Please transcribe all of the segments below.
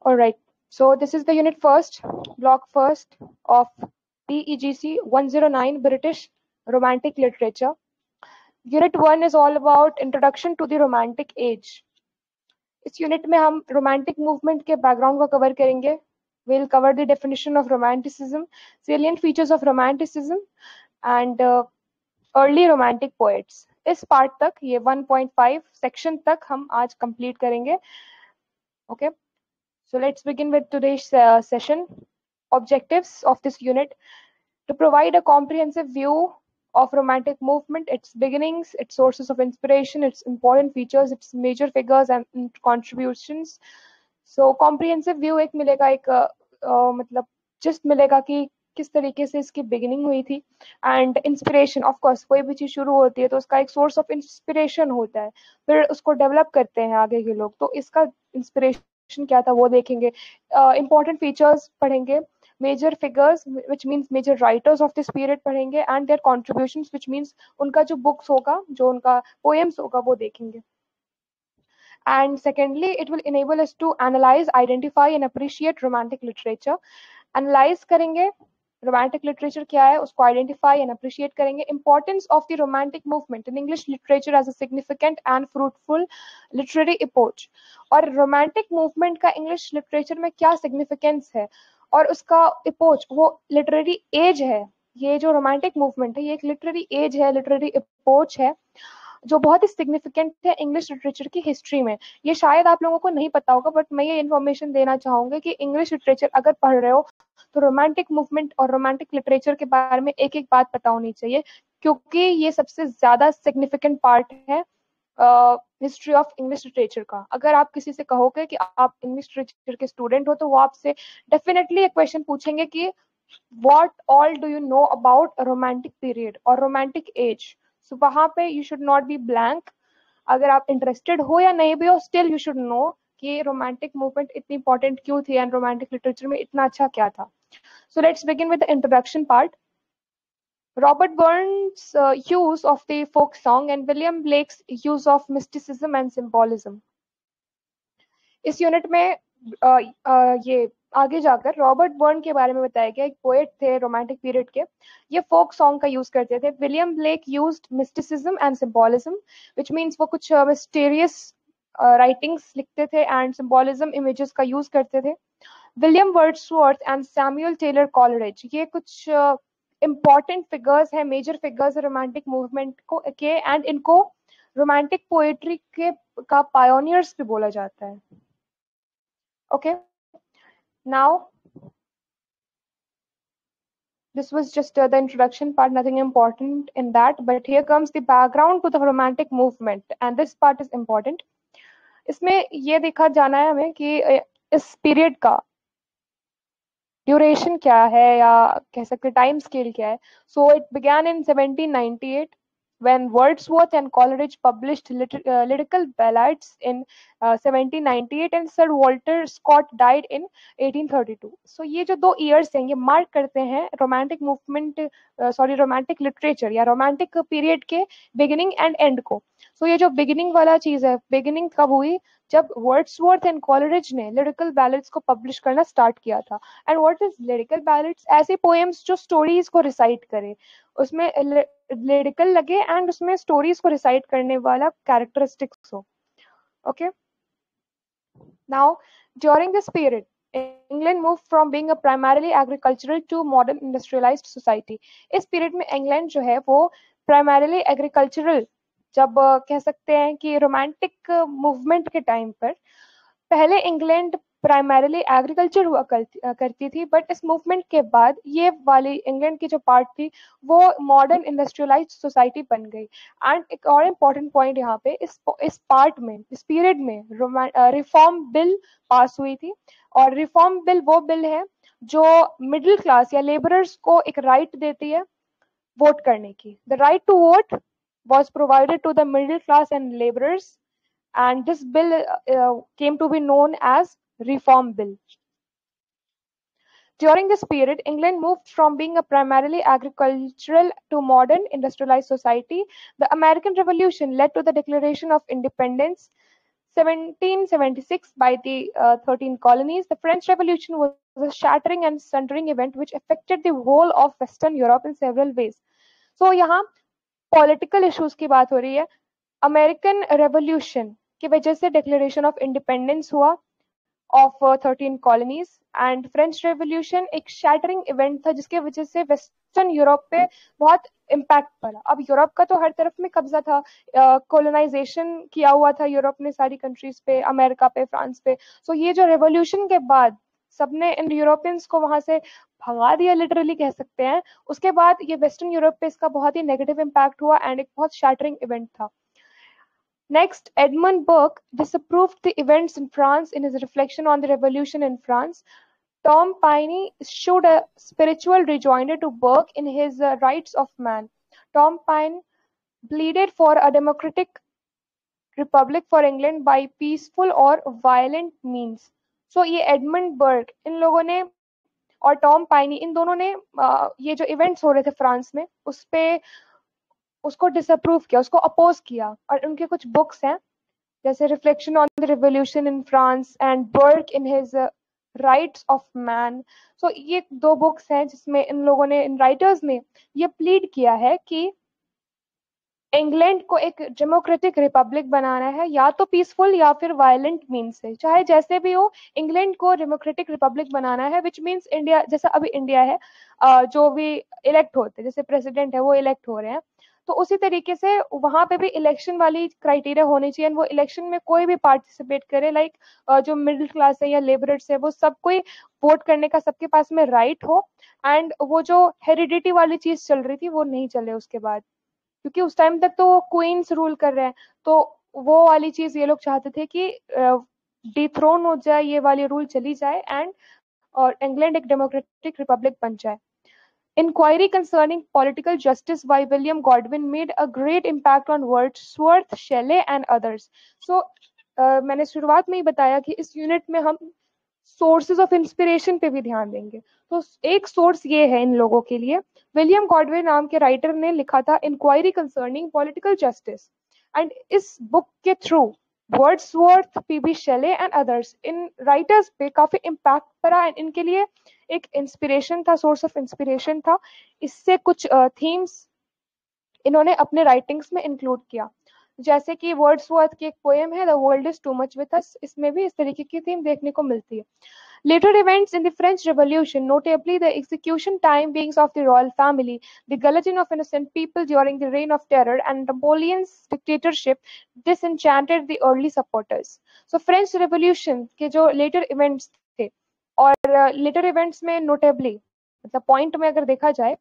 All right. So this is the unit first, block first of PEGC 109 British Romantic Literature. Unit 1 is all about Introduction to the Romantic Age. इस unit में हम romantic movement के background को cover करेंगे. We'll cover the definition of romanticism, salient features of romanticism, and early romantic poets. इस part तक, ये 1.5 section तक हम आज कंप्लीट करेंगे. Okay. So let's begin with today's session. Objectives of this unit: to provide a comprehensive view of romantic movement, its beginnings, its sources of inspiration, its important features, its major figures and contributions. So comprehensive view एक मिलेगा, एक मतलब just मिलेगा कि किस तरीके से इसकी बिगिनिंग हुई थी. एंड इंस्पिरेशन, ऑफ कोर्स कोई भी चीज शुरू होती है तो उसका एक सोर्स ऑफ इंस्पिरेशन होता है, फिर उसको डेवलप करते हैं आगे के लोग, तो इसका इंस्पिरेशन क्या था वो देखेंगे. इंपॉर्टेंट फीचर्स पढ़ेंगे, major figures which means major writers of this period पढ़ेंगे, and their contributions which means उनका जो बुक्स होगा, जो उनका पोएम्स होगा वो देखेंगे. And secondly, it will enable us to analyze, identify and appreciate romantic literature. Analyze करेंगे romantic literature क्या है, उसको identify and appreciate करेंगे. Importance of the romantic movement in English literature as a significant and fruitful literary epoch. और romantic movement का English literature में क्या significance है और उसका epoch वो literary age है. ये जो romantic movement है ये एक literary age है, literary epoch है जो बहुत ही सिग्निफिकेंट है इंग्लिश लिटरेचर की हिस्ट्री में. ये शायद आप लोगों को नहीं पता होगा, बट मैं ये इन्फॉर्मेशन देना चाहूंगी कि इंग्लिश लिटरेचर अगर पढ़ रहे हो तो रोमांटिक मूवमेंट और रोमांटिक लिटरेचर के बारे में एक एक बात पता होनी चाहिए, क्योंकि ये सबसे ज्यादा सिग्निफिकेंट पार्ट है हिस्ट्री ऑफ इंग्लिश लिटरेचर का. अगर आप किसी से कहोगे कि आप इंग्लिश लिटरेचर के स्टूडेंट हो तो वो आपसे डेफिनेटली एक क्वेश्चन पूछेंगे कि what all do you know about romantic period और रोमांटिक एज. सो वहां पे you should not be blank. अगर आप इंटरेस्टेड हो या नहीं भी हो, स्टिल यू शुड नो कि रोमांटिक मूवमेंट इतनी इंपॉर्टेंट क्यों थी एंड रोमांटिक लिटरेचर में इतना अच्छा क्या था. So let's begin with the introduction part. Robert Burns' use of the folk song and William Blake's use of mysticism and symbolism. इस यूनिट में ये आगे जाकर रॉबर्ट बर्न के बारे में बताया गया. एक पोएट थे रोमांटिक पीरियड के, ये फोक सॉन्ग का यूज करते थे. William Blake used mysticism and symbolism, which means वो कुछ मिस्टीरियस राइटिंग्स लिखते थे एंड सिंबोलिज्म इमेजेस का यूज करते थे. William Wordsworth and Samuel Taylor Coleridge, ये कुछ इम्पॉर्टेंट फिगर्स हैं, मेजर फिगर्स रोमांटिक मूवमेंट को के, एंड इनको रोमांटिक पोएट्री के का पायोनियर्स भी बोला जाता है. Okay, now this was just the introduction part, nothing important in that, but here comes the background to the romantic movement and this part is important. इसमें ये देखा जाना है हमें कि इस पीरियड का ड्यूरेशन क्या है या कह सकते टाइम स्केल क्या है. So it began in 1798 when Wordsworth and Coleridge published lyrical ballads in 1798 and Sir Walter Scott died in 1832. So ये जो 2 years हैं ये मार्क करते हैं रोमांटिक मूवमेंट रोमांटिक लिटरेचर या रोमांटिक पीरियड के बिगिनिंग एंड एंड को. So ये जो बिगिनिंग वाला चीज है, बिगिनिंग कब हुई, जब वर्ड्सवर्थ एंड कॉलरिज ने लिरिकल बैलेड्स को पब्लिश करना स्टार्ट किया था. And what is lyrical ballads? ऐसे पोएम्स जो स्टोरीज को रिसाइट करे, उसमें लिरिकल लगे एंड उसमें स्टोरीज को रिसाइट करने वाला कैरेक्टरिस्टिक्स हो. Okay, now during this period England move from being a primarily agricultural to modern industrialised society. इस पीरियड में इंग्लैंड जो है वो प्राइमरीली एग्रीकल्चरल, जब कह सकते हैं कि रोमांटिक मूवमेंट के टाइम पर पहले इंग्लैंड प्राइमरीली एग्रीकल्चर हुआ करती थी, बट इस मूवमेंट के बाद ये वाली इंग्लैंड की जो पार्ट थी वो मॉडर्न इंडस्ट्रियलाइज्ड सोसाइटी बन गई. एंड एक और इम्पोर्टेंट पॉइंट यहाँ पे इस पार्ट में, इस पीरियड में रिफॉर्म बिल पास हुई थी. और रिफॉर्म बिल वो बिल है जो मिडिल क्लास या लेबरर्स को एक राइट देती है वोट करने की. The right to vote was provided to the middle class and laborers, and this bill came to be known as Reform Bill. During this period, England moved from being a primarily agricultural to modern industrialized society. The American Revolution led to the Declaration of Independence. 1776 by the 13 colonies. The French Revolution was a shattering and sundering event which affected the whole of Western Europe in several ways. So यहाँ political issues की बात हो रही है. American revolution की वजह से declaration of independence हुआ of 13 colonies, and French revolution एक शैटरिंग इवेंट था जिसके वजह से वेस्टर्न यूरोप पे बहुत इम्पैक्ट पड़ा. अब यूरोप का तो हर तरफ में कब्जा था, कॉलोनाइजेशन किया हुआ था यूरोप ने सारी कंट्रीज पे, अमेरिका पे, फ्रांस पे. सो ये जो रेवोल्यूशन के बाद सबने इन यूरोपियंस को वहां से भगा दिया, लिटरली कह सकते हैं. उसके बाद ये वेस्टर्न यूरोप पे इसका बहुत ही नेगेटिव इम्पैक्ट हुआ एंड एक बहुत शैटरिंग इवेंट था. Next, Edmund Burke disapproved the events in France in his reflection on the revolution in France. Tom Paine issued a spiritual rejoinder to Burke in his Rights of Man. Tom Paine pleaded for a democratic republic for England by peaceful or violent means. So ये Edmund Burke इन लोगों ने और Tom पाइनी इन दोनों ने ये जो events हो रहे थे फ्रांस में उस पे उसको डिसअप्रूव किया, उसको अपोज किया. और उनके कुछ बुक्स हैं जैसे reflection on the revolution in France and Burke in his rights of man. So ये दो बुक्स हैं जिसमें इन लोगों ने, इन राइटर्स ने ये प्लीड किया है कि इंग्लैंड को एक डेमोक्रेटिक रिपब्लिक बनाना है, या तो पीसफुल या फिर वायलेंट मीन्स से, चाहे जैसे भी हो इंग्लैंड को डेमोक्रेटिक रिपब्लिक बनाना है. विच मीन्स इंडिया, जैसा अभी इंडिया है, जो भी इलेक्ट होते हैं, जैसे प्रेसिडेंट है वो इलेक्ट हो रहे हैं, तो उसी तरीके से वहां पे भी इलेक्शन वाली क्राइटेरिया होनी चाहिए. वो इलेक्शन में कोई भी पार्टिसिपेट करे, लाइक जो मिडिल क्लास है या लेबरर्स है, वो सब कोई वोट करने का सबके पास में राइट हो. एंड वो जो हेरिडिटी वाली चीज चल रही थी वो नहीं चले उसके बाद, क्योंकि उस टाइम तक तो क्वींस रूल कर रहे हैं, तो वो वाली चीज ये लोग चाहते थे कि डिथ्रोन हो जाए, ये वाली रूल चली जाए एंड और इंग्लैंड एक डेमोक्रेटिक रिपब्लिक बन जाए. Inquiry concerning political justice by William Godwin made a great impact on Wordsworth, Shelley and others. So मैंने शुरुआत में ही बताया कि इस यूनिट में हम सोर्सेज ऑफ इंस्पिरेशन पे भी ध्यान देंगे. तो एक सोर्स ये है इन लोगों के लिए, विलियम गॉडविन नाम के राइटर ने लिखा था inquiry concerning political justice, and इस बुक के through Wordsworth, PB Shelley and others, इन राइटर्स पे काफी इम्पैक्ट पड़ा एंड इनके लिए एक इंस्पिरेशन था, सोर्स ऑफ इंस्पिरेशन था. इससे कुछ थीम्स इन्होंने अपने राइटिंग्स में इंक्लूड किया, जैसे कि वर्ड्सवर्थ की एक पोएम है the world is too much with us, इसमें भी इस तरीके की थीम देखने को मिलती है. Later events in the French Revolution, notably the execution timings of the royal family, the guillotine of innocent people during the Reign of Terror, and Napoleon's dictatorship, disenchanted the early supporters. So French Revolution के जो later events थे, और later events में notably, मतलब point में अगर देखा जाए,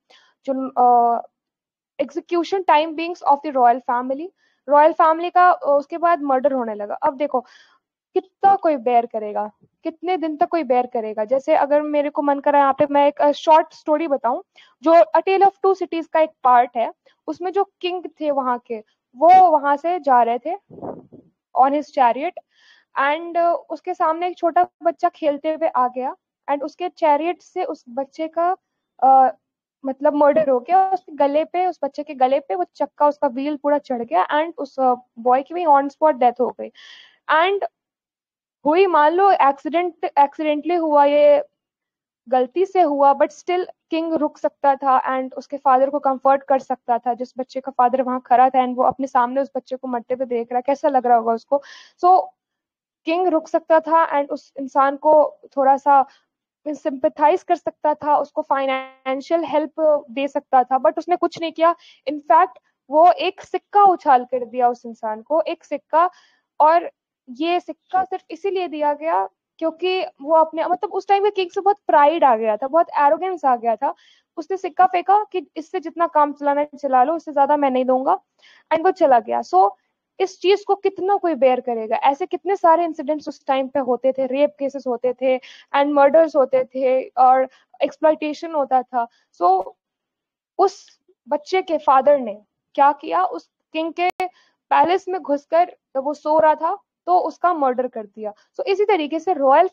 जो execution time beings of the royal family का उसके बाद मर्डर होने लगा. अब देखो कितना कोई बेयर करेगा, कितने दिन तक कोई बेयर करेगा. जैसे अगर मेरे को मन करा यहाँ पे मैं एक शॉर्ट स्टोरी बताऊं, जो a tale of two cities का एक पार्ट है, उसमें जो किंग थे वहां के, वो वहां से जा रहे थे ऑन हिज चैरियट, एंड उसके सामने एक छोटा बच्चा खेलते हुए आ गया, एंड उसके चैरियट से उस बच्चे का मतलब मर्डर हो गया. उसके गले पे, उस बच्चे के गले पे वो चक्का, उसका व्हील पूरा चढ़ गया, एंड उस बॉय की भी ऑन स्पॉट डेथ हो गई. एंड हुई, मान लो एक्सीडेंटली हुआ, ये गलती से हुआ, बट स्टिल किंग रुक सकता था एंड उसके फादर को कंफर्ट कर सकता था. जिस बच्चे का फादर वहां खड़ा था एंड वो अपने सामने उस बच्चे को मरते हुए देख रहा है, कैसा लग रहा होगा उसको. सो किंग रुक सकता था एंड उस इंसान को थोड़ा सा सिंपैथाइज कर सकता था, उसको फाइनेंशियल हेल्प दे सकता था, बट उसने कुछ नहीं किया. इनफैक्ट वो एक सिक्का उछाल कर दिया उस इंसान को, एक सिक्का. और ये सिक्का सिर्फ इसीलिए दिया गया क्योंकि वो अपने, मतलब उस टाइम के किंग से बहुत प्राइड आ गया था, बहुत एरोगेंस आ गया था. उसने सिक्का फेंका कि इससे जितना काम चलाना है चला लो, उससे ज्यादा मैं नहीं दूंगा, एंड वो चला गया. सो इस चीज को कितना कोई बेयर करेगा. ऐसे कितने सारे इंसिडेंट्स उस टाइम पे होते थे, रेप केसेस होते थे एंड मर्डर्स होते थे और एक्सप्लॉइटेशन होता था. सो उस बच्चे के फादर ने क्या किया, उस किंग के पैलेस में घुसकर वो सो रहा था तो उसका मर्डर कर दिया. सो इसी तरीके से रॉयल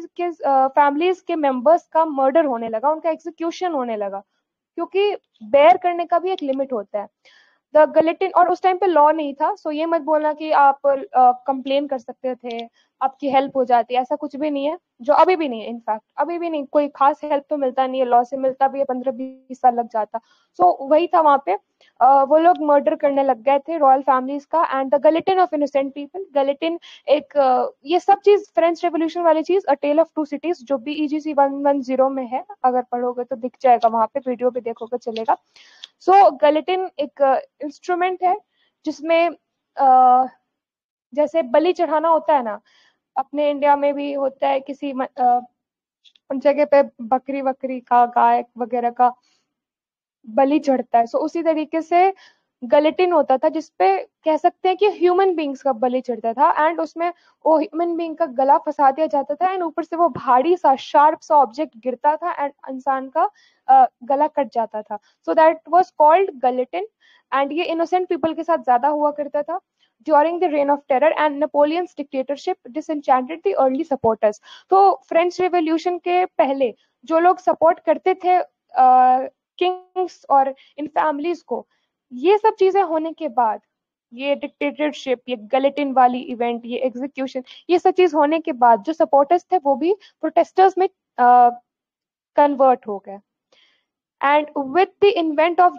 फैमिलीज के मेंबर्स का मर्डर होने लगा, उनका एग्जीक्यूशन होने लगा, क्योंकि बेयर करने का भी एक लिमिट होता है. द गलेटिन, और उस टाइम पे लॉ नहीं था, सो ये मत बोलना कि आप कंप्लेन कर सकते थे, आपकी हेल्प हो जाती है, ऐसा कुछ भी नहीं है, जो अभी भी नहीं है। इनफैक्ट अभी भी नहीं, कोई खास हेल्प तो मिलता नहीं है, लॉ से मिलता भी है 15-20 साल लग जाता। सो वही था वहां पे। वो लोग मर्डर करने लग गए थे रॉयल फैमिलीज का, and the guillotine of innocent people. Guillotine एक ये सब चीज फ्रेंच रेवोल्यूशन वाली चीज, a tale of two cities, जो BEGC 110 में है, अगर पढ़ोगे तो दिख जाएगा, वहां पे वीडियो भी देखोगे चलेगा। सो गलेटिन एक इंस्ट्रूमेंट है जिसमें जैसे बलि चढ़ाना होता है ना, अपने इंडिया में भी होता है, किसी जगह पे बकरी वकरी का, गाय वगैरह का बलि चढ़ता है। सो उसी तरीके से गलेटिन होता था जिसपे कह सकते हैं कि ह्यूमन बींग्स का बलि चढ़ता था, एंड उसमें वो ह्यूमन बींग का गला फंसा दिया जाता था, एंड ऊपर से वो भारी सा शार्प सा ऑब्जेक्ट गिरता था एंड इंसान का गला कट जाता था। So that was called guillotine, and ये इनोसेंट पीपल के साथ ज्यादा हुआ करता था। During the reign of terror and Napoleon's dictatorship disenchanted the early supporters. तो फ्रेंच रेवोल्यूशन के पहले जो लोग सपोर्ट करते थे किंग्स और इन फैमिलीज को, ये सब चीजें होने के बाद, ये डिक्टेटरशिप, ये गलेटिन वाली इवेंट, ये एग्जीक्यूशन, ये सब चीज होने के बाद जो सपोर्टर्स थे वो भी प्रोटेस्टर्स में कन्वर्ट हो गए। And with the invent of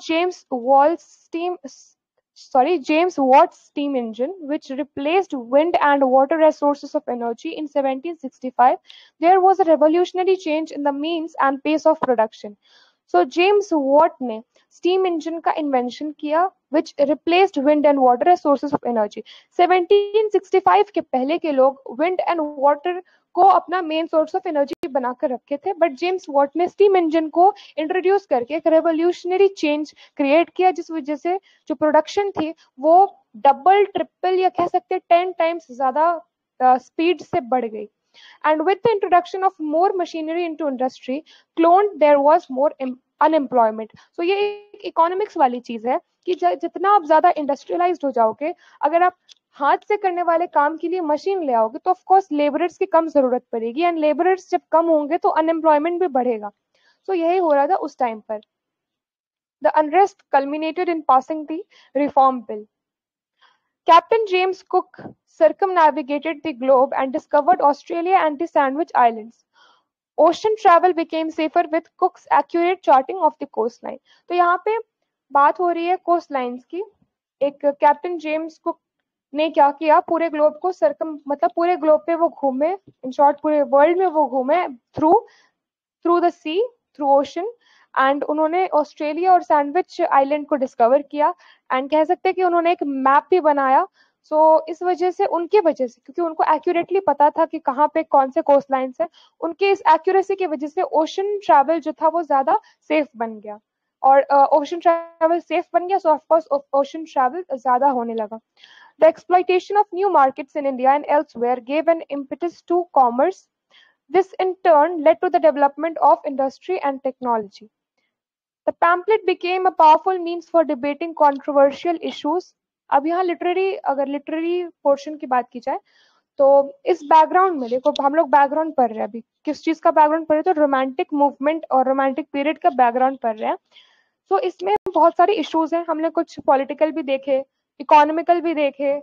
James Watt's steam engine, which replaced wind and water as sources of energy in 1765, there was a revolutionary change in the means and pace of production. So James Watt ने steam engine का invention किया, which replaced wind and water as sources of energy. 1765 के पहले के लोग wind and water को अपना main source of energy बनाकर रखे थे, बट जेम्स वॉट ने स्टीम इंजन को इंट्रोड्यूस करके एक रेवोल्यूशनरी चेंज क्रिएट किया, जिस वजह से जो प्रोडक्शन थी वो डबल ट्रिपल या कह सकते 10 टाइम्स ज्यादा स्पीड से बढ़ गई। And with the introduction of more machinery into industry, cloned there was more unemployment. So ये एक इकोनॉमिक्स वाली चीज है कि जितना आप ज्यादा इंडस्ट्रियलाइज्ड हो जाओगे, अगर आप हाथ से करने वाले काम के लिए मशीन ले आओगे तो ऑफ कोर्स लेबरर्स की कम जरूरत पड़ेगी, एंड लेबरर्स जब कम होंगे तो अनएम्प्लॉयमेंट भी बढ़ेगा। सो यही हो रहा था उस टाइम पर। The unrest culminated in passing the reform bill. Captain James Cook circumnavigated the globe and discovered Australia and the Sandwich Islands. Ocean travel became safer with Cook's accurate charting of the coastline. तो यहाँ पे बात हो रही है coast lines की। एक captain James cook ने क्या किया, पूरे ग्लोब को मतलब पूरे ग्लोब पे वो घूमे, इन शॉर्ट पूरे वर्ल्ड में वो घूमे through the sea, through ocean, and उन्होंने ऑस्ट्रेलिया और सैंडविच आइलैंड को डिस्कवर किया, एंड कह सकते हैं कि उन्होंने एक मैप भी बनाया। सो इस वजह से, उनकी वजह से, क्योंकि उनको एक्यूरेटली पता था कि कहाँ पे कौन से कोस्ट लाइन्स है, उनके इस एक्यूरेसी की वजह से ओशन ट्रैवल जो था वो ज्यादा सेफ बन गया, और ओशन ट्रैवल सेफ बन गया, सो ऑफकोर्स ओशन ट्रैवल ज्यादा होने लगा। The exploitation of new markets in India and elsewhere gave an impetus to commerce. This in turn led to the development of industry and technology. The pamphlet became a powerful means for debating controversial issues. अब यहाँ अगर literary portion की बात की जाए तो इस background में देखो, हम लोग बैकग्राउंड पढ़ रहे हैं अभी, किस चीज का बैकग्राउंड पढ़ रहे हैं, तो रोमांटिक मूवमेंट और रोमांटिक पीरियड का बैकग्राउंड पढ़ रहे हैं। तो इसमें बहुत सारे इश्यूज हैं, हमने कुछ पॉलिटिकल भी देखे, इकोनॉमिकल भी देखे,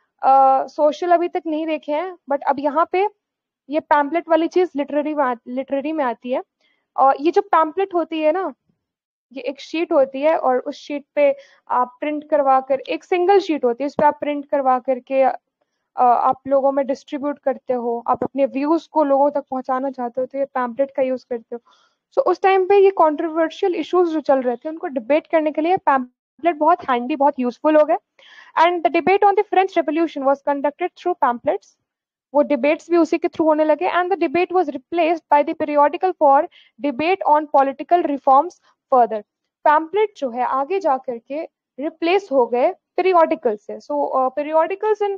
सोशल अभी तक नहीं देखे हैं, बट अब यहाँ पे ये पैम्पलेट वाली चीज लिटरेरी में आती है। और ये जो पैम्पलेट होती है ना, ये एक शीट होती है, और उस शीट पे आप प्रिंट करवा कर, एक सिंगल शीट होती है, उस पर आप प्रिंट करवा करके आप लोगों में डिस्ट्रीब्यूट करते हो, आप अपने व्यूज को लोगों तक पहुंचाना चाहते हो तो ये पैम्पलेट का यूज करते हो। सो उस टाइम पे ये कॉन्ट्रोवर्शियल इश्यूज जो चल रहे थे उनको डिबेट करने के लिए पैम्पलेट बहुत हैंडी, बहुत यूजफुल हो गए। And the debate on the French revolution was conducted through pamphlets. वो डिबेट्स भी उसी के थ्रू होने लगे, and the debate was replaced by the periodical for debate on political reforms further. Pamphlet जो है आगे जा करके रिप्लेस हो गए पीरियोडिकल से। So periodicals in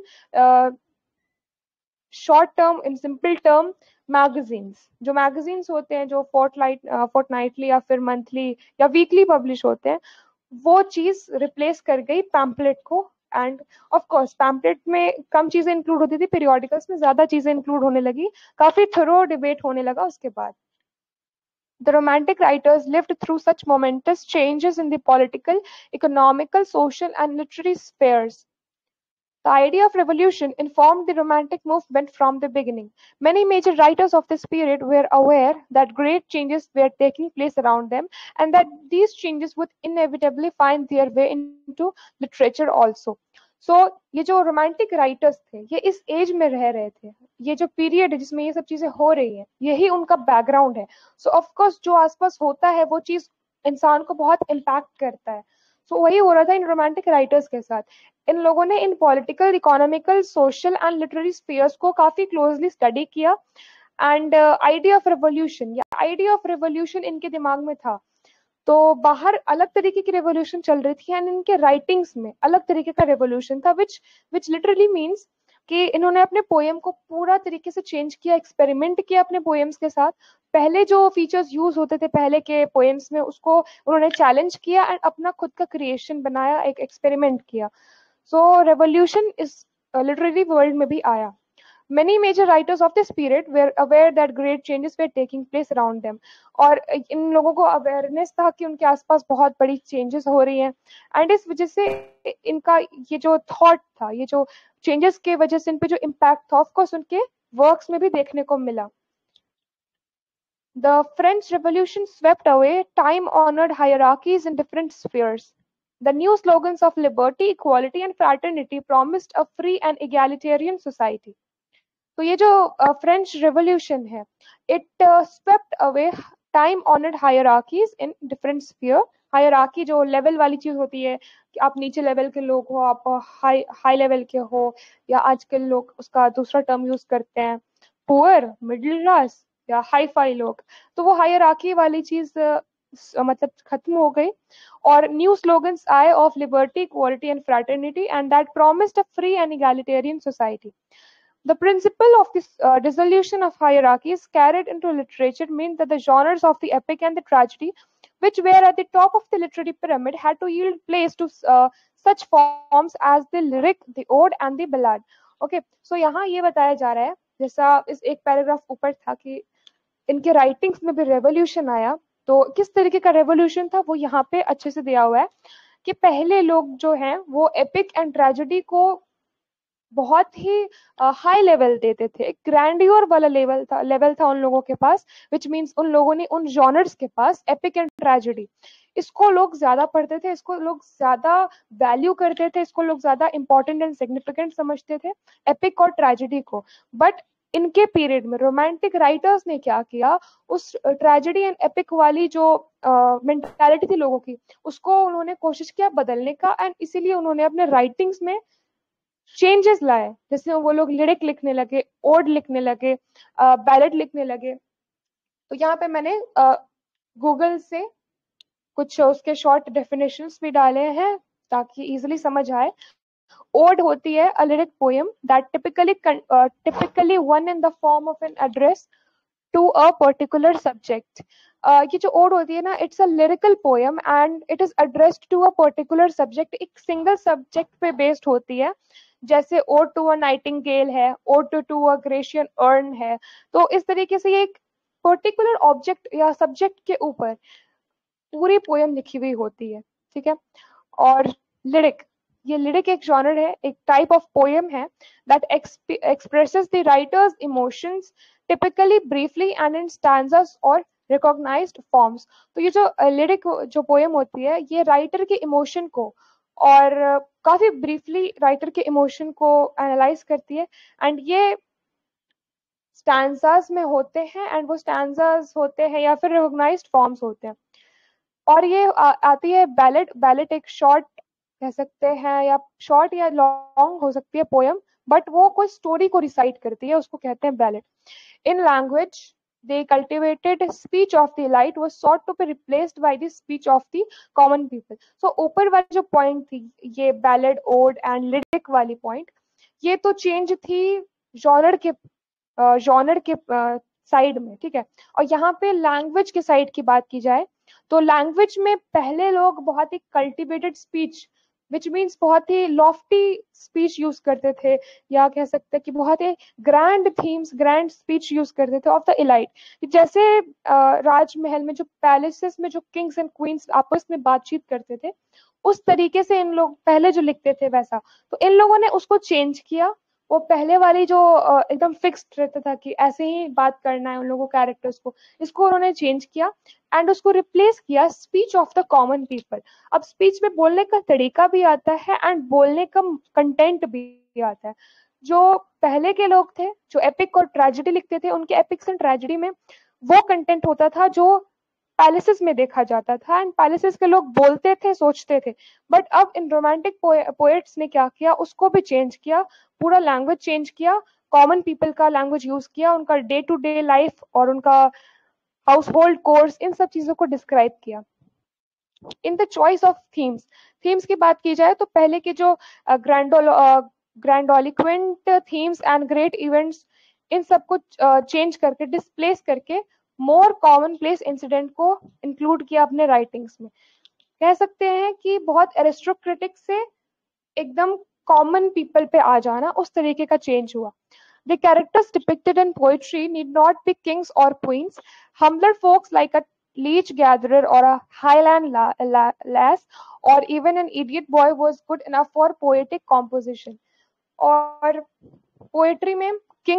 short term, in simple term, magazines, जो मैगजीन्स होते हैं जो फोर्टनाइटली या फिर मंथली या वीकली पब्लिश होते हैं, वो चीज रिप्लेस कर गई पैम्पलेट को। एंड ऑफ कोर्स पैम्पलेट में कम चीजें इंक्लूड होती थी, पीरियोडिकल्स में ज्यादा चीजें इंक्लूड होने लगी, काफी थरो डिबेट होने लगा उसके बाद। The Romantic writers lived through such momentous changes in the political, economical, social, and literary spheres. The idea of revolution informed the Romantic movement from the beginning. Many major writers of this period were aware that great changes were taking place around them and that these changes would inevitably find their way into literature also. So ये जो romantic writers थे ये इस as में रह रहे थे, ये जो पीरियड है जिसमें ये सब चीजें हो रही हैं यही उनका बैकग्राउंड है. सो ऑफ कोर्स जो आसपास होता है वो चीज इंसान को बहुत इम्पैक्ट करता है. सो वही हो रहा था इन रोमांटिक राइटर्स के साथ. इन लोगों ने इन political, economical, social and literary spheres को काफी क्लोजली स्टडी किया एंड आइडिया ऑफ रेवोल्यूशन या आइडिया ऑफ रेवोल्यूशन इनके दिमाग में था. तो बाहर अलग तरीके की रेवोल्यूशन चल रही थी एंड इनके राइटिंग्स में अलग तरीके का रेवोल्यूशन था विच लिटरली मीन्स कि इन्होंने अपने पोएम को पूरा तरीके से चेंज किया, एक्सपेरिमेंट किया अपने पोएम्स के साथ. पहले जो फीचर्स यूज होते थे पहले के पोएम्स में उसको उन्होंने चैलेंज किया एंड अपना खुद का क्रिएशन बनाया, एक एक्सपेरिमेंट किया. सो रेवोल्यूशन इस लिटरेरी वर्ल्ड में भी आया. Many major writers of this period were aware that great changes were taking place around them. और इन लोगों को अवेयरनेस था कि उनके आसपास बहुत बड़ी चेंजेस हो रही हैं एंड इस वजह से इनका ये जो थॉट था, ये जो चेंजेस के वजह से इन पे जो इम्पैक्ट था ऑफकोर्स उनके वर्क्स में भी देखने को मिला. The French Revolution swept away time-honored hierarchies in different spheres. The new slogans of liberty, equality, and fraternity promised a free and egalitarian society. तो ये जो फ्रेंच रेवोल्यूशन है it swept away time honoured hierarchies in different sphere. Hierarchy जो level वाली चीज होती है कि आप नीचे लेवल के लोग हो, आप हाई लेवल के हो, या आजकल लोग उसका दूसरा टर्म यूज करते हैं पुअर, मिडिल क्लास या हाई फाई लोग. तो वो हायरार्की वाली चीज मतलब खत्म हो गई और न्यू स्लोगन्स आए of liberty, equality and fraternity and that promised a free and egalitarian society. The principle of this dissolution of hierarchies carried into literature meant that the genres of the epic and the tragedy, which were at the top of the literary pyramid, had to yield place to such forms as the lyric, the ode, and the ballad. Okay, so यहाँ ये बताया जा रहा है जैसा इस एक paragraph ऊपर था कि इनके राइटिंग्स में भी रेवोल्यूशन आया. तो किस तरीके का रेवोल्यूशन था वो यहाँ पे अच्छे से दिया हुआ है कि पहले लोग जो हैं वो एपिक एंड ट्रेजेडी को बहुत ही हाई लेवल देते थे, एक ग्रैंडियर वाला लेवल था उन लोगों के पास, विच मीन्स उन लोगों ने उन जॉनर्स के पास एपिक एंड ट्रेजेडी इसको लोग ज्यादा पढ़ते थे, इसको लोग ज्यादा वैल्यू करते थे, इसको लोग ज्यादा इंपॉर्टेंट एंड सिग्निफिकेंट समझते थे एपिक और ट्रेजेडी को. बट इनके पीरियड में रोमांटिक राइटर्स ने क्या किया, उस ट्रेजेडी एंड एपिक वाली जो मेंटालिटी थी लोगों की उसको उन्होंने कोशिश किया बदलने का एंड इसीलिए उन्होंने अपने राइटिंग्स में चेंजेस लाए. जैसे वो लोग लिरिक लिखने लगे, ओड लिखने लगे, बैलेड लिखने लगे. तो यहाँ पे मैंने गूगल से कुछ उसके शॉर्ट डेफिनेशंस भी डाले हैं ताकि इजीली समझ आए. ओड होती है a lyric poem that typically one in the form of an address to a particular subject. ये जो ओड होती है ना, it's a lyrical poem and it is addressed to a particular subject. एक सिंगल सब्जेक्ट पे based होती है, जैसे ओड टू अ नाइटिंगेल है, ode to a Grecian urn है. तो इस तरीके से ये एक पर्टिकुलर ऑब्जेक्ट या सब्जेक्ट के ऊपर पूरी पोएम लिखी हुई होती है. ठीक है. और लिरिक, ये लिरिक एक जॉनर है, एक टाइप ऑफ पोएम है that expresses the writer's emotions typically briefly and in stanzas और रिकॉग्नाइज्ड फॉर्म्स. तो ये जो लिरिक जो पोएम होती है ये राइटर के इमोशन को और काफी ब्रीफली राइटर के इमोशन को एनालाइज करती है एंड ये स्टैंजास में होते हैं एंड वो स्टैंजास होते हैं या फिर रिकॉग्नाइज्ड फॉर्म्स होते हैं. और ये आती है बैलेड. बैलेड एक शॉर्ट कह सकते हैं या शॉर्ट या लॉन्ग हो सकती है पोएम, बट वो कोई स्टोरी को रिसाइट करती है, उसको कहते हैं ballad. In language the cultivated speech of the elite was sought to be replaced by the speech of the common people. So ऊपर वाली जो पॉइंट थी ये बैलेड, ओड एंड लिरिक वाली पॉइंट, ये तो चेंज थी जॉनर के साइड में. ठीक है. और यहाँ पे लैंग्वेज के साइड की बात की जाए तो लैंग्वेज में पहले लोग बहुत ही कल्टिवेटेड स्पीच विच मीन्स बहुत ही लॉफ्टी स्पीच यूज करते थे, या कह सकते हैं कि बहुत ही grand themes, grand speech use करते थे ऑफ द इलाइट। जैसे राजमहल में जो पैलेसेस में जो किंग्स एंड क्वींस आपस में बातचीत करते थे, उस तरीके से इन लोग पहले जो लिखते थे वैसा, तो इन लोगों ने उसको चेंज किया। वो पहले वाली जो एकदम फिक्स्ड रहता था कि ऐसे ही बात करना है उन लोगों कैरेक्टर्स को, इसको उन्होंने चेंज किया एंड उसको रिप्लेस किया speech of the common people. अब स्पीच में बोलने का तरीका भी आता है एंड बोलने का कंटेंट भी आता है। जो पहले के लोग थे जो एपिक और ट्रेजेडी लिखते थे, उनके एपिक्स एंड ट्रेजेडी में वो कंटेंट होता था जो पैलेसेस में देखा जाता था, एंड पैलेसेस के लोग बोलते थे, सोचते थे। बट अब इन रोमांटिक पोएट्स ने क्या किया, उसको भी चेंज किया, पूरा लैंग्वेज चेंज किया, कॉमन पीपल का लैंग्वेज यूज किया, उनका डे टू डे लाइफ और उनका हाउस होल्ड कोर्स, इन सब चीजों को डिस्क्राइब किया। In the choice of themes, themes की बात की जाए तो पहले के जो grandiloquent themes and great events, इन सबको चेंज करके, डिस्प्लेस करके मोर कॉमन प्लेस इंसिडेंट को इंक्लूड किया अपने राइटिंग्स में। कह सकते हैं कि बहुत एरिस्टोक्रेटिक से एकदम कॉमन पीपल पे आ जाना, उस तरीके का चेंज हुआ। The characters depicted in poetry need not be kings or queens. Humbler folks like a leech gatherer or a highland lass or even an idiot boy was good enough for poetic composition. और poetry में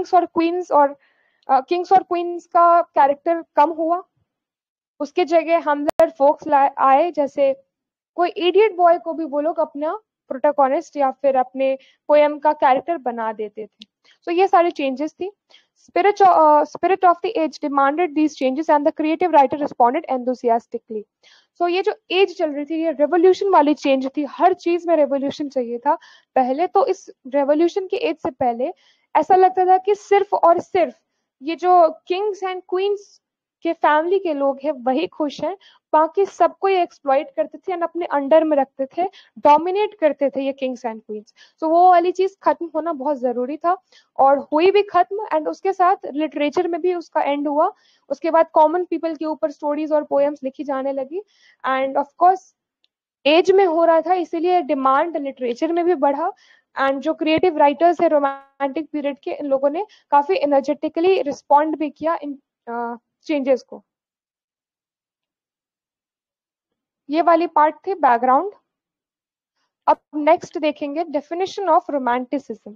kings और queens का character कम हुआ, उसके जगह हमलर focus आए। जैसे कोई इडियट बॉय को भी वो लोग अपना प्रोटोकॉनिस्ट या फिर अपने पोएम का कैरेक्टर बना देते थे। सो ये सारी चेंजेस थी। Spirit of the age demanded these changes and the creative writer responded enthusiastically. So ये जो एज चल रही थी, ये रेवोल्यूशन वाली चेंज थी, हर चीज में रेवोल्यूशन चाहिए था। पहले तो इस रेवोल्यूशन की एज से पहले ऐसा लगता था कि सिर्फ और सिर्फ ये जो किंग्स एंड क्वींस के फैमिली के लोग हैं वही खुश हैं, बाकी सबको ये एक्सप्लॉइट करते थे एंड अपने अंडर में रखते थे, डोमिनेट करते थे ये किंग्स एंड क्वींस। सो वो वाली चीज खत्म होना बहुत जरूरी था और हुई भी खत्म, एंड उसके साथ लिटरेचर में भी उसका एंड हुआ। उसके बाद कॉमन पीपल के ऊपर स्टोरीज और पोएम्स लिखी जाने लगी, एंड ऑफ कोर्स एज में हो रहा था इसीलिए डिमांड लिटरेचर में भी बढ़ा। एंड जो क्रिएटिव राइटर्स है रोमांटिक पीरियड के, इन लोगों ने काफी एनर्जेटिकली रिस्पॉन्ड भी किया इन चेंजेस को। ये वाली पार्ट थी बैकग्राउंड। अब नेक्स्ट देखेंगे डेफिनेशन ऑफ रोमांटिसिज्म।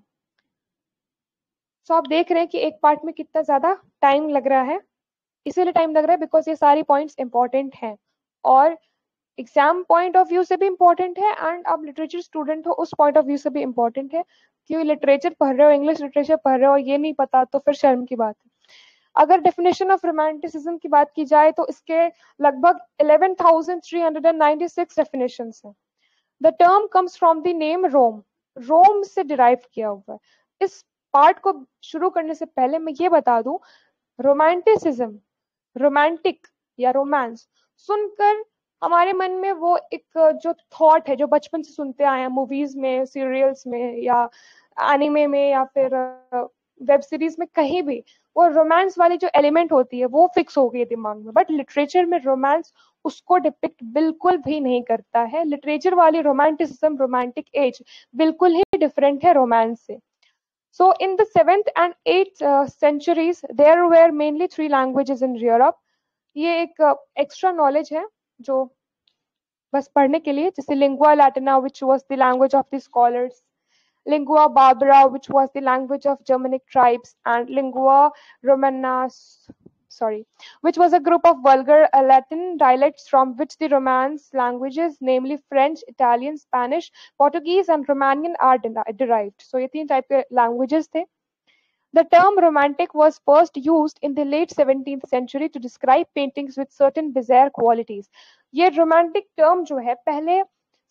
सो आप देख रहे हैं कि एक पार्ट में कितना ज्यादा टाइम लग रहा है, इसीलिए टाइम लग रहा है बिकॉज ये सारी पॉइंट्स इंपॉर्टेंट हैं और एग्जाम पॉइंट ऑफ व्यू से भी इंपॉर्टेंट है, एंड आप लिटरेचर स्टूडेंट हो उस पॉइंट ऑफ व्यू से भी इंपॉर्टेंट है। क्यों लिटरेचर पढ़ रहे हो, इंग्लिश लिटरेचर पढ़ रहे हो, ये नहीं पता तो फिर शर्म की बात है। अगर डेफिनेशन ऑफ रोमांटिसिज्म की बात की जाए तो इसके लगभग 11,396 डेफिनेशंस हैं। The term comes from the name Rome, Rome से डिराइव किया हुआ है। इस पार्ट को शुरू करने से पहले मैं ये बता दूं, रोमांटिसिज्म, रोमांटिक या रोमांस सुनकर हमारे मन में वो एक जो थॉट है जो बचपन से सुनते आए हैं मूवीज में, सीरियल्स में या एनिमे में या फिर वेब सीरीज में, कहीं भी वो रोमांस वाली जो एलिमेंट होती है वो फिक्स हो गई है दिमाग में। बट लिटरेचर में रोमांस उसको डिपिक्ट बिल्कुल भी नहीं करता है। लिटरेचर वाली रोमांटिसिज्म, रोमांटिक एज बिल्कुल ही डिफरेंट है रोमांस से। So in the 7th and 8th centuries, there were mainly 3 languages in Europe. ये एक extra knowledge है जो बस पढ़ने के लिए, जैसे lingua latina, which was the language of the scholars, lingua barbara, which was the language of Germanic tribes, and lingua romana, which was a group of vulgar Latin dialects from which the Romance languages, namely French, Italian, Spanish, Portuguese, and Romanian are derived. So ये 3 type के languages थे. The term romantic was first used in the late 17th century to describe paintings with certain bizarre qualities. ये romantic term जो है पहले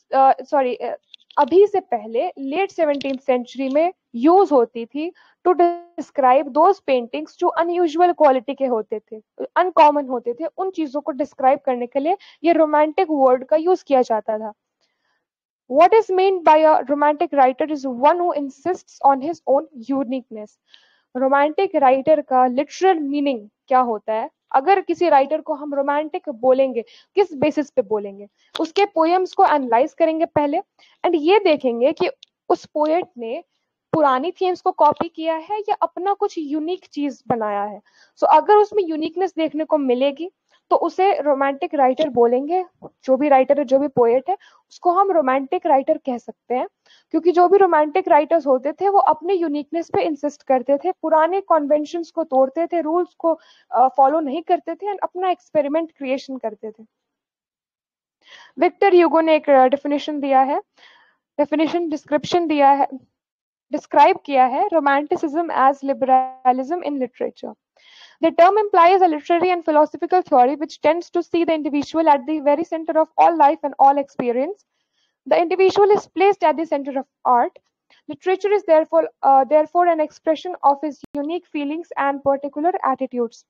अभी से पहले लेट 17th सेंचुरी में यूज होती थी टू डिस्क्राइब दोज पेंटिंग्स जो अनयूजुअल क्वालिटी के होते थे, अनकॉमन होते थे, उन चीजों को डिस्क्राइब करने के लिए ये रोमांटिक वर्ड का यूज किया जाता था। What is meant by a romantic writer is one who insists on his own uniqueness. Romantic writer का लिटरल मीनिंग क्या होता है? अगर किसी राइटर को हम रोमांटिक बोलेंगे, किस बेसिस पे बोलेंगे? उसके पोएम्स को एनालाइज करेंगे पहले, एंड ये देखेंगे कि उस पोएट ने पुरानी थीम्स को कॉपी किया है या अपना कुछ यूनिक चीज बनाया है। सो अगर उसमें यूनिकनेस देखने को मिलेगी तो उसे रोमांटिक राइटर बोलेंगे। जो भी राइटर है, जो भी पोएट है, उसको हम रोमांटिक राइटर कह सकते हैं, क्योंकि जो भी रोमांटिक राइटर्स होते थे वो अपने यूनिकनेस पे इंसिस्ट करते थे, पुराने कन्वेंशंस को तोड़ते थे, रूल्स को फॉलो नहीं करते थे, एंड अपना एक्सपेरिमेंट क्रिएशन करते थे। विक्टर ह्यूगो ने एक डेफिनेशन दिया है, डिस्क्रिप्शन दिया है, डिस्क्राइब किया है romanticism as liberalism in literature. The term implies a literary and philosophical theory which tends to see the individual at the very center of all life and all experience. The individual is placed at the center of art. Literature is therefore an expression of his unique feelings and particular attitudes.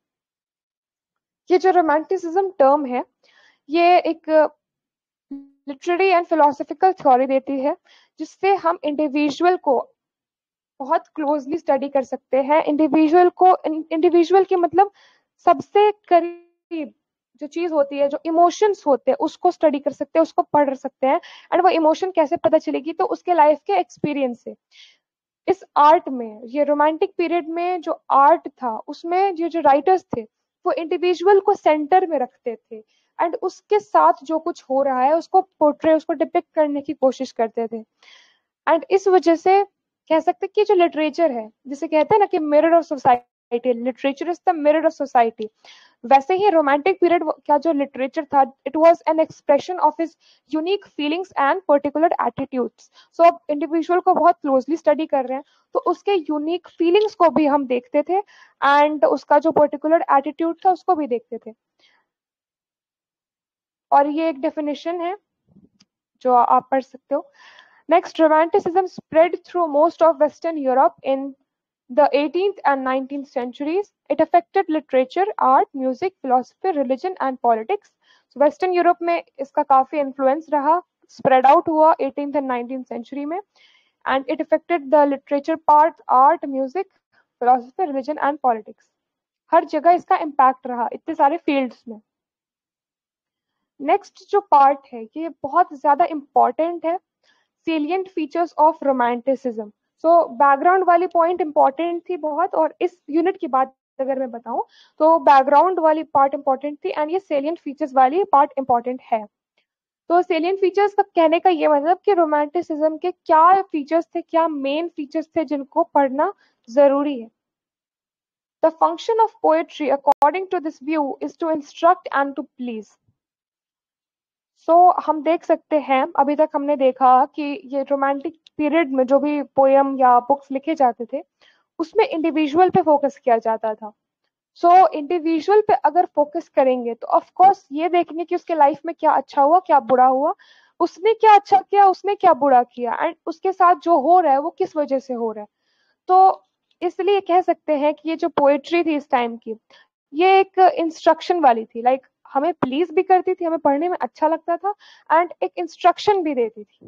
ये जो romanticism term है, ये एक literary and philosophical theory देती है जिससे हम individual को बहुत क्लोजली स्टडी कर सकते हैं। इंडिविजुअल के मतलब सबसे करीब जो चीज होती है, जो इमोशंस होते हैं, उसको स्टडी कर सकते हैं, उसको पढ़ सकते हैं। एंड वो इमोशन कैसे पता चलेगी? तो उसके लाइफ के एक्सपीरियंस से। इस आर्ट में, ये रोमांटिक पीरियड में जो आर्ट था, उसमें ये जो राइटर्स थे वो इंडिविजुअल को सेंटर में रखते थे एंड उसके साथ जो कुछ हो रहा है उसको पोर्ट्रे, उसको डिपिक्ट करने की कोशिश करते थे। एंड इस वजह से कह सकते हैं कि जो लिटरेचर है, जिसे कहते हैं ना कि mirror of society, literature is the mirror of society, वैसे ही रोमांटिक पीरियड का जो लिटरेचर था, it was an expression of his unique feelings and particular attitudes. So अब इंडिविजुअल को बहुत क्लोजली स्टडी कर रहे हैं तो उसके यूनिक फीलिंग्स को भी हम देखते थे एंड उसका जो पर्टिकुलर एटीट्यूड था उसको भी देखते थे। और ये एक डेफिनेशन है जो आप पढ़ सकते हो। Next, Romanticism spread through most of Western Europe in the 18th and 19th centuries. It affected literature, art, music, philosophy, religion, and politics. So, Western Europe में इसका काफी influence रहा, spread out हुआ 18th and 19th century में, and it affected the literature part, art, music, philosophy, religion, and politics. हर जगह इसका impact रहा, इतने सारे fields में। नेक्स्ट जो पार्ट है ये बहुत ज्यादा इंपॉर्टेंट है, salient features of romanticism. So background वाली पॉइंट इंपॉर्टेंट थी बहुत, और इस यूनिट की बात अगर मैं बताऊं तो बैकग्राउंड वाली पार्ट इंपॉर्टेंट थी एंड ये सेलिएंट फीचर्स वाली पार्ट इंपॉर्टेंट है। तो सेलिएंट फीचर्स का कहने का ये मतलब कि रोमांटिसिज्म के क्या फीचर्स थे, क्या मेन फीचर्स थे जिनको पढ़ना जरूरी है। The function of poetry according to this view is to instruct and to please. So हम देख सकते हैं, अभी तक हमने देखा कि ये रोमांटिक पीरियड में जो भी पोयम या बुक्स लिखे जाते थे उसमें इंडिविजुअल पे फोकस किया जाता था। सो इंडिविजुअल पे अगर फोकस करेंगे तो ऑफ कोर्स ये देखेंगे कि उसके लाइफ में क्या अच्छा हुआ, क्या बुरा हुआ, उसने क्या अच्छा किया, उसने क्या बुरा किया, एंड उसके साथ जो हो रहा है वो किस वजह से हो रहा है। तो इसलिए कह सकते हैं कि ये जो पोएट्री थी इस टाइम की, ये एक इंस्ट्रक्शन वाली थी, लाइक हमें प्लीज भी करती थी, हमें पढ़ने में अच्छा लगता था, एंड एक इंस्ट्रक्शन भी देती थी।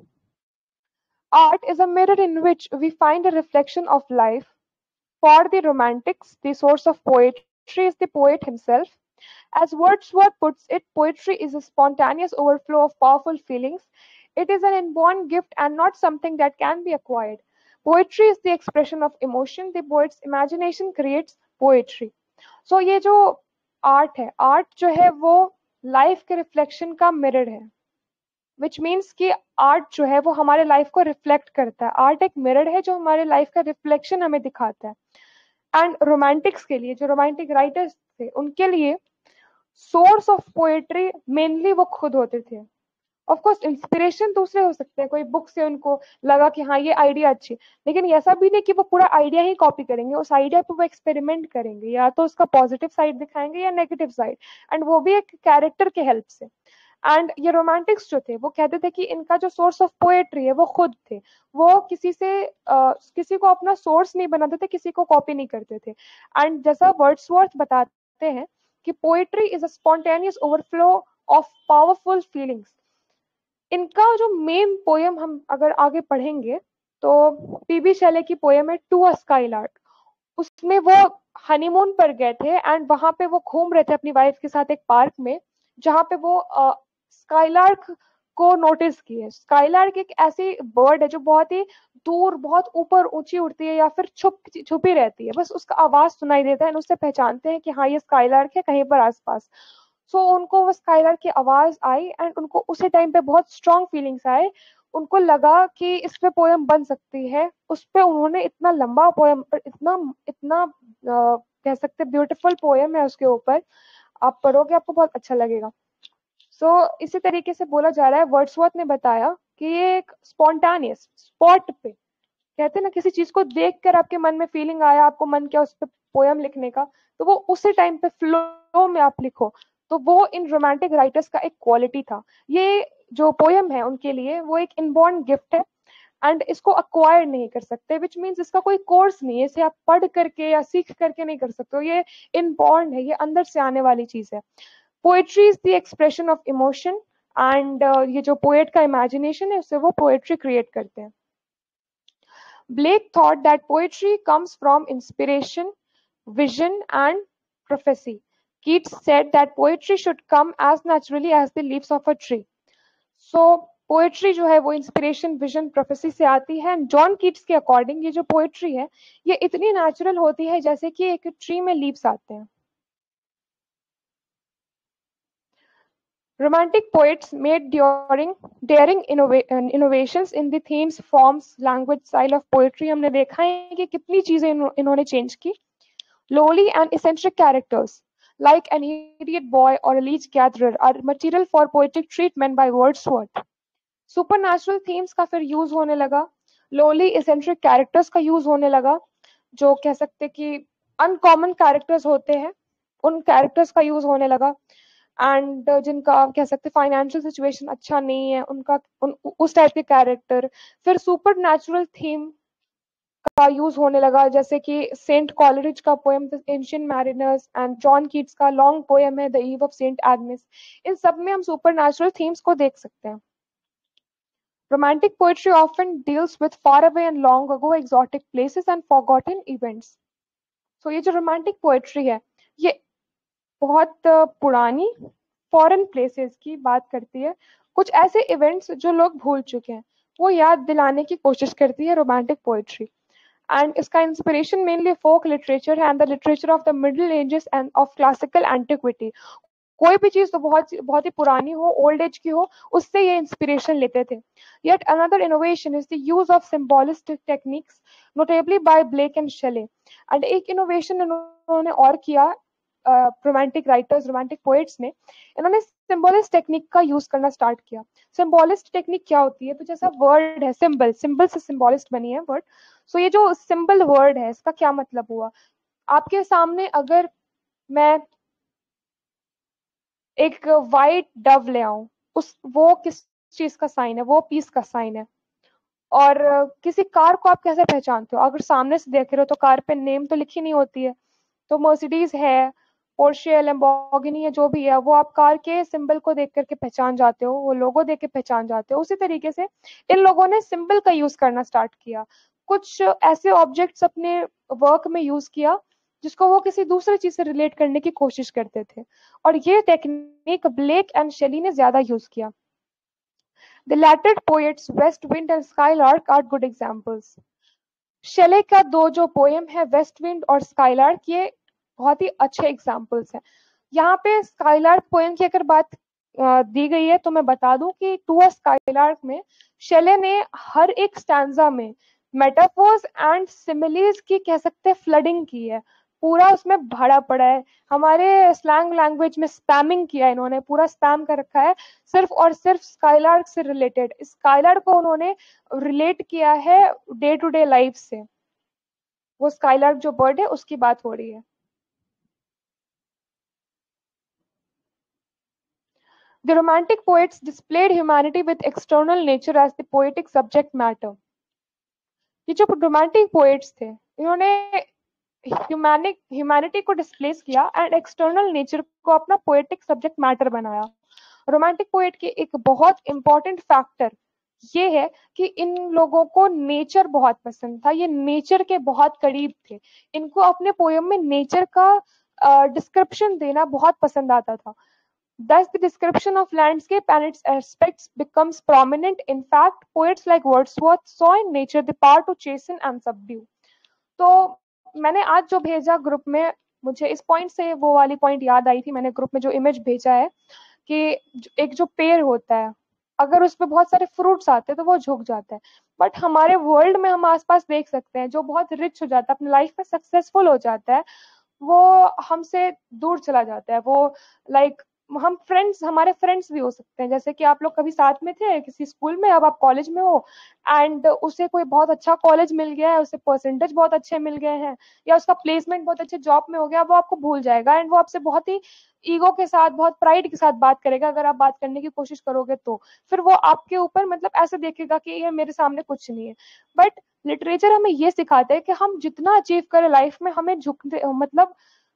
Art is a mirror in which we find a reflection of life. For the romantics, the source of poetry is the poet himself. As Wordsworth puts it, poetry is a spontaneous overflow of powerful feelings. It is an inborn gift and not something that can be acquired. Poetry is the expression of emotion. The poet's imagination creates poetry. So ये जो art है, art जो है वो life के reflection का mirror है, विच means कि आर्ट जो है वो हमारे लाइफ को रिफ्लेक्ट करता है। आर्ट एक मिरर है जो हमारे लाइफ का रिफ्लेक्शन हमें दिखाता है। एंड रोमांटिक्स के लिए, जो रोमांटिक राइटर्स थे, उनके लिए सोर्स ऑफ पोएट्री मेनली वो खुद होते थे। ऑफ कोर्स इंस्पिरेशन दूसरे हो सकते हैं, कोई बुक से उनको लगा कि हाँ ये आइडिया अच्छी, लेकिन ऐसा भी नहीं कि वो पूरा आइडिया ही कॉपी करेंगे, उस आइडिया पे वो एक्सपेरिमेंट करेंगे, या तो उसका पॉजिटिव साइड दिखाएंगे या नेगेटिव साइड, एंड वो भी एक कैरेक्टर के हेल्प से। एंड ये रोमांटिक्स जो थे वो कहते थे कि इनका जो सोर्स ऑफ पोएट्री है वो खुद थे, वो किसी को अपना सोर्स नहीं बनाते थे, किसी को कॉपी नहीं करते थे। एंड जैसा वर्ड्सवर्थ बताते हैं कि poetry is a spontaneous overflow of powerful feelings. इनका जो मेन पोयम हम अगर आगे पढ़ेंगे तो पीबी शैले की पोयम है टू अ स्काईलार्क। उसमें वो हनीमून पर गए थे एंड वहां पे वो घूम रहे थे अपनी वाइफ के साथ एक पार्क में, जहाँ पे वो स्काईलार्क को नोटिस किए। स्काईलार्क एक ऐसी बर्ड है जो बहुत ही दूर, बहुत ऊपर ऊंची उड़ती है या फिर छुपी रहती है, बस उसका आवाज सुनाई देता है, उससे पहचानते हैं कि हाँ ये स्काईलार्क है कहीं पर आसपास। सो उनको वो स्काईलार्क की आवाज आई एंड उनको उसी टाइम पे बहुत स्ट्रांग फीलिंग्स आए। उनको लगा कि इस पे पोयम बन सकती है। उस पे उन्होंने इतना लंबा पोयम, इतना इतना कह सकते ब्यूटीफुल पोयम है उसके ऊपर, आप पढ़ोगे आपको बहुत अच्छा लगेगा। इसी तरीके से बोला जा रहा है, वर्ड्सवर्थ ने बताया कि ये एक स्पॉन्टानियस स्पॉट पे, कहते हैं ना किसी चीज को देखकर आपके मन में फीलिंग आया, आपको मन किया उस पर पोयम लिखने का, तो वो उसी टाइम पे फ्लो में आप लिखो। तो वो इन रोमांटिक राइटर्स का एक क्वालिटी था। ये जो पोयम है उनके लिए वो एक इनबॉर्न गिफ्ट है एंड इसको अक्वायर नहीं कर सकते, विच मीन्स इसका कोई कोर्स नहीं है, इसे आप पढ़ करके या सीख करके नहीं कर सकते हो, ये इनबॉर्न है, ये अंदर से आने वाली चीज है। Poetry is the expression of emotion and ये जो पोएट का इमेजिनेशन है उससे वो पोएट्री क्रिएट करते हैं। Blake thought that poetry comes from inspiration, vision, and prophecy. Keats said that poetry should come as naturally as the leaves of a tree. So, poetry जो है वो इंस्पिरेशन, विजन, प्रोफेसी से आती है। John Keats के according ये जो poetry है ये इतनी नेचुरल होती है जैसे कि एक ट्री में लीव्स आते हैं। Romantic poets made daring innovations in the themes, forms, language, style of poetry. हमने देखा है कि कितनी चीजें इन्होंने चेंज की। Lowly and eccentric characters, like an idiot boy or a leech gatherer, are material for poetic treatment by Wordsworth. Supernatural themes का फिर यूज होने लगा, lowly eccentric characters का यूज होने लगा, जो कह सकते कि अनकॉमन कैरेक्टर्स होते हैं उन कैरेक्टर्स का यूज होने लगा एंड जिनका कह सकते फाइनेंशियल सिचुएशन अच्छा नहीं है उनका उस टाइप के कैरेक्टर। फिर सुपर नेचुरल थीम का यूज होने लगा, जैसे कि सेंट कॉलरिज का poem the ancient mariners and John Keats का लॉन्ग पोएम है the eve of saint Agnes. इन सब में हम सुपर नेचुरल थीम्स को देख सकते हैं। Romantic poetry often deals with far away and long ago exotic places and forgotten events. So ये जो रोमांटिक पोएट्री है ये बहुत पुरानी फॉरेन प्लेसेस की बात करती है, कुछ ऐसे इवेंट्स जो लोग भूल चुके हैं वो याद दिलाने की कोशिश करती है रोमांटिक पोएट्री। एंड इसका इंस्पिरेशन मेनली फोक लिटरेचर है and the literature of the middle ages and of classical antiquity. कोई भी चीज तो बहुत ही पुरानी हो, ओल्ड एज की हो, उससे ये इंस्पिरेशन लेते थे। Yet another innovation is the use of symbolist techniques notably by Blake and Shelley. And एक इनोवेशन इन्होंने और किया रोमांटिक राइटर्स, रोमांटिक पोएट्स ने, इन्होंने सिंबॉलिस्ट टेक्निक का यूज करना स्टार्ट किया। सिंबॉलिस्ट टेक्निक क्या होती है, तो जैसा वर्ड है सिंबल, सिंबल से सिंबॉलिस्ट बनी है वर्ड। सो ये जो सिंबल वर्ड है इसका क्या मतलब हुआ, आपके सामने अगर मैं एक वाइट डव ले आऊं, उस वो किस चीज का साइन है, वो पीस का साइन है। और किसी कार को आप कैसे पहचानते हो, अगर सामने से देख रहे हो तो कार पे नेम तो लिखी नहीं होती है, तो मर्सिडीज है, पोर्शे, लैम्बोर्गिनी है, जो भी है वो आप कार के सिंबल को देख करके पहचान जाते हो, वो लोगो देख के पहचान जाते हो। उसी तरीके से इन लोगों ने सिंबल का यूज करना स्टार्ट किया, कुछ ऐसे ऑब्जेक्ट्स अपने वर्क में यूज किया जिसको वो किसी दूसरे चीज से रिलेट करने की कोशिश करते थे, और ये टेक्निक ब्लेक एंड शेली ने ज्यादा यूज किया। The latter poets West Wind and Skylark are good examples. शेले का दो जो पोएम है वेस्ट विंड और स्काईलार्क, ये बहुत ही अच्छे एग्जाम्पल्स हैं। यहाँ पे स्काईलार्क पोएम की अगर बात दी गई है तो मैं बता दूं कि टू अ स्काईलार्क में शेले ने हर एक स्टैंजा में मेटाफोर्स एंड सिमिलीज की कह सकते हैं फ्लडिंग की है, पूरा उसमें भरा पड़ा है। हमारे स्लैंग लैंग्वेज में स्पैमिंग किया है, इन्होंने पूरा स्पैम कर रखा है सिर्फ और सिर्फ स्काईलार्क से रिलेटेड। स्काईलार्क को उन्होंने रिलेट किया है डे टू डे लाइफ से, वो स्काईलार्क जो बर्ड है उसकी बात हो रही है। The romantic poets displayed humanity with external nature as the poetic subject matter. ये जो रोमांटिक पोएट्स थे इन्होंने ह्यूमैनिटी को डिस्प्लेस किया एंड एक्सटर्नल नेचर को अपना पोएटिक सब्जेक्ट मैटर बनाया। रोमांटिक पोएट की एक बहुत इंपॉर्टेंट फैक्टर ये है कि इन लोगों को नेचर बहुत पसंद था, ये नेचर के बहुत करीब थे, इनको अपने पोयम में नेचर का डिस्क्रिप्शन देना बहुत पसंद आता था. Thus, the description of landscape and its aspects becomes prominent. In fact, poets like Wordsworth saw in nature the power to chasten and subdue. तो मैंने आज जो भेजा ग्रुप में, मुझे इस पॉइंट से वो वाली पॉइंट याद आई थी. मैंने ग्रुप में जो इमेज भेजा है कि एक जो पेड़ होता है, अगर उसपे बहुत सारे फ्रूट्स आते हैं तो वो झुक जाता है. बट हमारे वर्ल्ड में हम आसपास देख सकते हैं, जो बहुत रिच हो जाता है, अपनी लाइफ में सक्सेसफुल हो जाता है, वो हमसे दूर चला जाता है. वो लाइक हम फ्रेंड्स, हमारे फ्रेंड्स भी हो सकते हैं. जैसे कि आप लोग कभी साथ में थे किसी स्कूल में, अब आप कॉलेज में हो, एंड उसे कोई बहुत अच्छा कॉलेज मिल गया है, उसे परसेंटेज बहुत अच्छे मिल गए हैं, या उसका प्लेसमेंट बहुत अच्छे जॉब में हो गया, वो आपको भूल जाएगा एंड वो आपसे बहुत ही ईगो के साथ, बहुत प्राइड के साथ बात करेगा. अगर आप बात करने की कोशिश करोगे तो फिर वो आपके ऊपर मतलब ऐसे देखेगा कि ये मेरे सामने कुछ नहीं है. बट लिटरेचर हमें ये सिखाता है कि हम जितना अचीव करें लाइफ में, हमें झुकते मतलब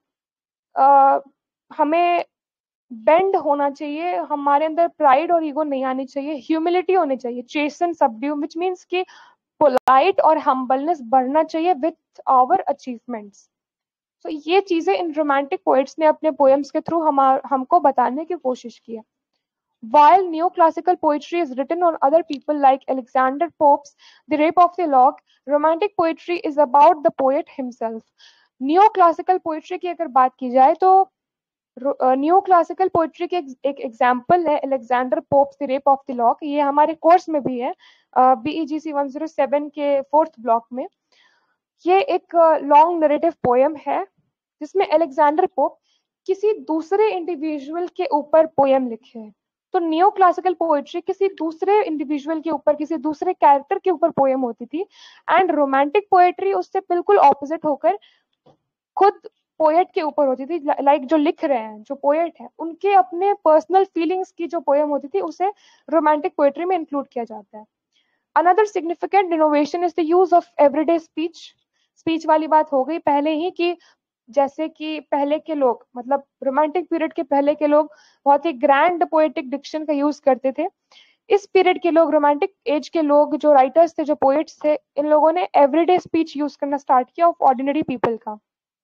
हमें बेंड होना चाहिए, हमारे अंदर प्राइड और ईगो नहीं आनी चाहिए, ह्यूमिलिटी होनी चाहिए, चेसन सबड्यू, विच मीन्स कि पोलाइट और हम्बलनेस बढ़ना चाहिए विथ आवर अचीवमेंट्स. तो ये चीजें इन रोमांटिक पोएट्स ने अपने पोएम्स के थ्रू हमको बताने की कोशिश की है. While neoclassical poetry is written on other people like Alexander Pope's The Rape of the Lock, romantic poetry is about the poet himself. Neoclassical poetry की अगर बात की जाए तो न्यू क्लासिकल पोइट्री के एक एग्जाम्पल है Alexander Pope's the rape of the lock. ये हमारे कोर्स में भी है BEGC 107 के 4th ब्लॉक में. ये एक लॉन्ग नरेटिव पोएम है जिसमें अलेक्जेंडर पोप किसी दूसरे इंडिविजुअल के ऊपर पोएम लिखे हैं. तो न्यू क्लासिकल पोएट्री किसी दूसरे इंडिविजुअल के ऊपर, किसी दूसरे कैरेक्टर के ऊपर पोएम होती थी, एंड रोमांटिक पोएट्री उससे बिल्कुल ऑपोजिट होकर खुद पोएट के ऊपर होती थी. लाइक जो लिख रहे हैं, जो पोएट है, उनके अपने पर्सनल फीलिंग्स की जो पोएम होती थी उसे रोमांटिक पोएट्री में इंक्लूड किया जाता है. Another significant innovation is the use of everyday speech. Speech वाली बात हो गई पहले ही कि जैसे कि पहले के लोग, मतलब रोमांटिक पीरियड के पहले के लोग बहुत ही ग्रैंड पोएटिक डिक्शन का यूज करते थे. इस पीरियड के लोग, रोमांटिक एज के लोग, जो राइटर्स थे, जो पोएट्स थे, इन लोगों ने एवरीडे स्पीच यूज करना स्टार्ट किया ऑफ ऑर्डिनरी पीपल का.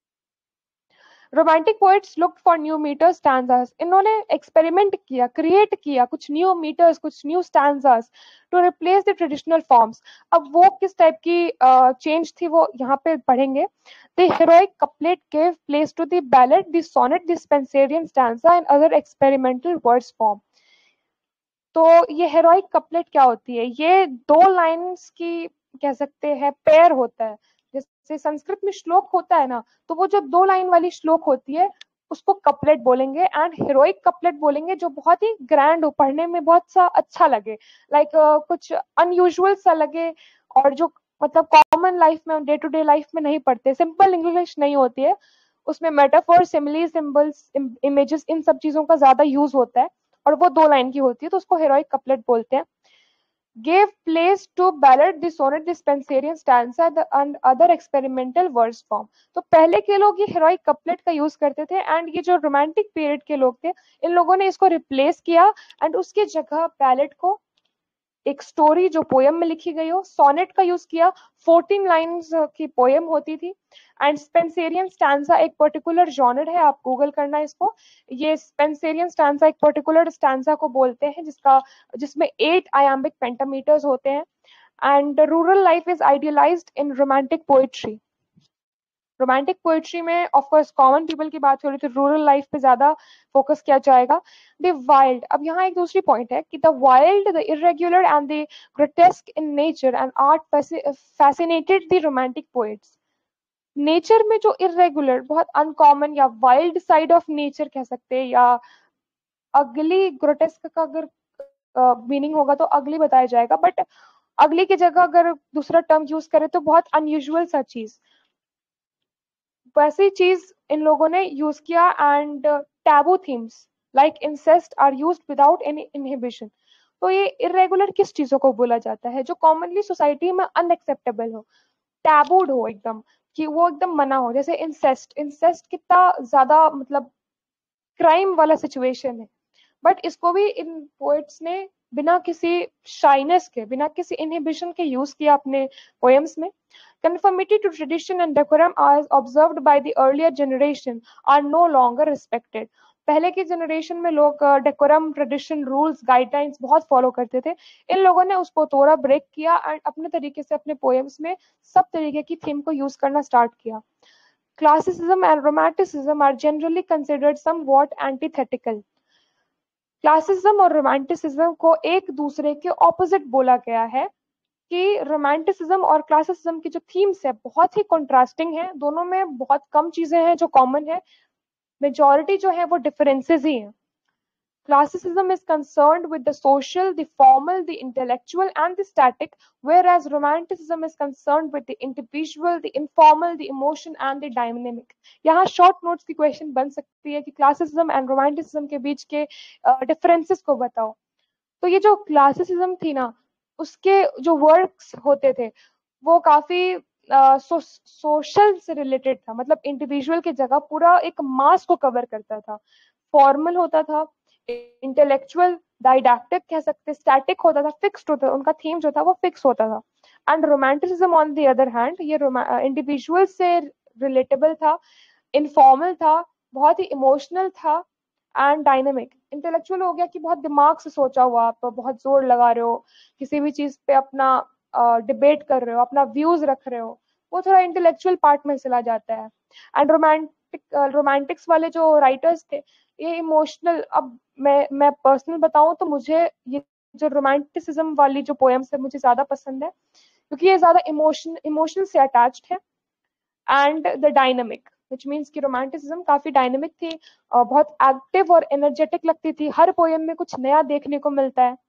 Romantic poets look for new metres stanzas. इन्होंने एक्सपेरिमेंट किया, क्रिएट किया कुछ न्यू मीटर्स, कुछ new stanzas to replace the traditional forms. अब वो किस टाइप की चेंज थी वो यहाँ पे पढ़ेंगे. The heroic couplet gave place to the ballad, the sonnet, the Spenserian stanza and other experimental verse form. तो ये हेरोइक कपलेट क्या होती है? ये दो लाइन्स की कह सकते हैं पेयर होता है. जैसे संस्कृत में श्लोक होता है ना, तो वो जो दो लाइन वाली श्लोक होती है उसको कपलेट बोलेंगे, एंड हेरोइक कपलेट बोलेंगे जो बहुत ही ग्रैंड हो, पढ़ने में बहुत सा अच्छा लगे, लाइक कुछ अनयूजुअल सा लगे, और जो मतलब कॉमन लाइफ में, डे टू डे लाइफ में नहीं पढ़ते, सिंपल इंग्लिश नहीं होती है उसमें, मेटाफोर, सिमिली, सिंबल्स, इमेजेस, इन सब चीजों का ज्यादा यूज होता है, और वो दो लाइन की होती है, तो उसको हेरोइक कपलेट बोलते हैं. Gave place to ballad, the sonnet, the Spenserian stanza and other experimental verse form. तो पहले के लोग ये हेरोइक कपलेट का यूज करते थे, एंड ये जो रोमांटिक पीरियड के लोग थे, इन लोगों ने इसको रिप्लेस किया एंड उसके जगह बैलेड को, एक स्टोरी जो पोयम में लिखी गई हो, सोनेट का यूज किया. 14 लाइंस की पोयम होती थी. एंड स्पेंसेरियन स्टैंजा एक पर्टिकुलर जॉनर है, आप गूगल करना इसको. ये स्पेंसेरियन स्टैंजा एक पर्टिकुलर स्टैंजा को बोलते हैं जिसमें 8 आयाम्बिक पेंटामीटर्स होते हैं. And rural life is idealised in romantic poetry. Romantic poetry में ऑफ कोर्स कॉमन पीपल की बात हो रही थी, रूरल लाइफ पे ज्यादा फोकस किया जाएगा. द वाइल्ड, अब यहाँ एक दूसरी पॉइंट है कि the wild, the irregular and the grotesque in nature and art fascinated the romantic poets. Nature में जो इरेगुलर, बहुत अनकॉमन या वाइल्ड साइड ऑफ नेचर कह सकते हैं, या अगली, ग्रोटेस्क का अगर मीनिंग होगा तो अगली बताया जाएगा, बट अगली की जगह अगर दूसरा टर्म यूज करें तो बहुत अनयूजुअल सा चीज, वैसी चीज इन लोगों ने यूज किया. And taboo themes like incest are used without any inhibition. तो ये इरेगुलर किस चीजों को बोला जाता है? जो कॉमनली सोसाइटी में अनएक्सेप्टेबल हो, टैबूड हो एकदम, कि वो एकदम मना हो. जैसे इंसेस्ट, इंसेस्ट कितना ज्यादा मतलब क्राइम वाला सिचुएशन है, बट इसको भी इन पोएट्स ने बिना किसी शाइनेस के, बिना किसी इनहिबिशन के यूज किया अपने पोएम्स में. Conformity to tradition and decorum as observed by the earlier generation are no longer respected. पहले की जनरेशन में लोग डेकोरम, ट्रेडिशन, रूल्स, गाइडलाइंस बहुत फॉलो करते थे. इन लोगों ने उसको तोड़ा, ब्रेक किया एंड अपने तरीके से अपने पोएम्स में सब तरीके की थीम को यूज करना स्टार्ट किया. Classicism and romanticism are generally considered somewhat antithetical. Classicism और रोमांटिसिज्म को एक दूसरे के ऑपोजिट बोला गया है कि रोमांटिसिज्म और क्लासिसिज्म की जो थीम्स है बहुत ही कॉन्ट्रास्टिंग है. दोनों में बहुत कम चीजें हैं जो कॉमन है, मेजॉरिटी जो है वो डिफरेंसेस ही हैं. Classicism is concerned with the social, the formal, the intellectual, and the static, whereas Romanticism is concerned with the individual, the informal, the emotion, and the dynamic. यहाँ short notes की question बन सकती है कि Classicism and Romanticism के बीच के differences को बताओ. तो ये जो Classicism थी ना, उसके जो works होते थे वो काफी सोशल से रिलेटेड था. मतलब इंडिविजुअल की जगह पूरा एक मास को कवर करता था. फॉर्मल होता था, इंटेलेक्चुअल, डाइडैक्टिक कह सकते, स्टैटिक होता था, फिक्स्ड होता था. उनका थीम जो था वो फिक्स होता था. And romanticism on the other hand, ये इंडिविजुअल से रिलेटेबल था, इनफॉर्मल था, बहुत ही इमोशनल था एंड डायनेमिक. इंटेलेक्चुअल हो गया कि बहुत दिमाग से सोचा हुआ, आप बहुत जोर लगा रहे हो, किसी भी चीज पे अपना डिबेट कर रहे हो, अपना व्यूज रख रहे हो, वो थोड़ा इंटेलेक्चुअल पार्ट में चला जाता है. एंड रोमांटिक्स वाले जो राइटर्स थे ये इमोशनल. अब मैं पर्सनल बताऊं तो मुझे ये जो रोमांटिसिज्म वाली जो पोएम्स है मुझे ज्यादा पसंद है क्योंकि ये ज्यादा इमोशन से अटैच्ड है. And the dynamic which means कि रोमांटिसिज्म काफी डायनेमिक थी, बहुत एक्टिव और एनर्जेटिक लगती थी. हर पोएम में कुछ नया देखने को मिलता है.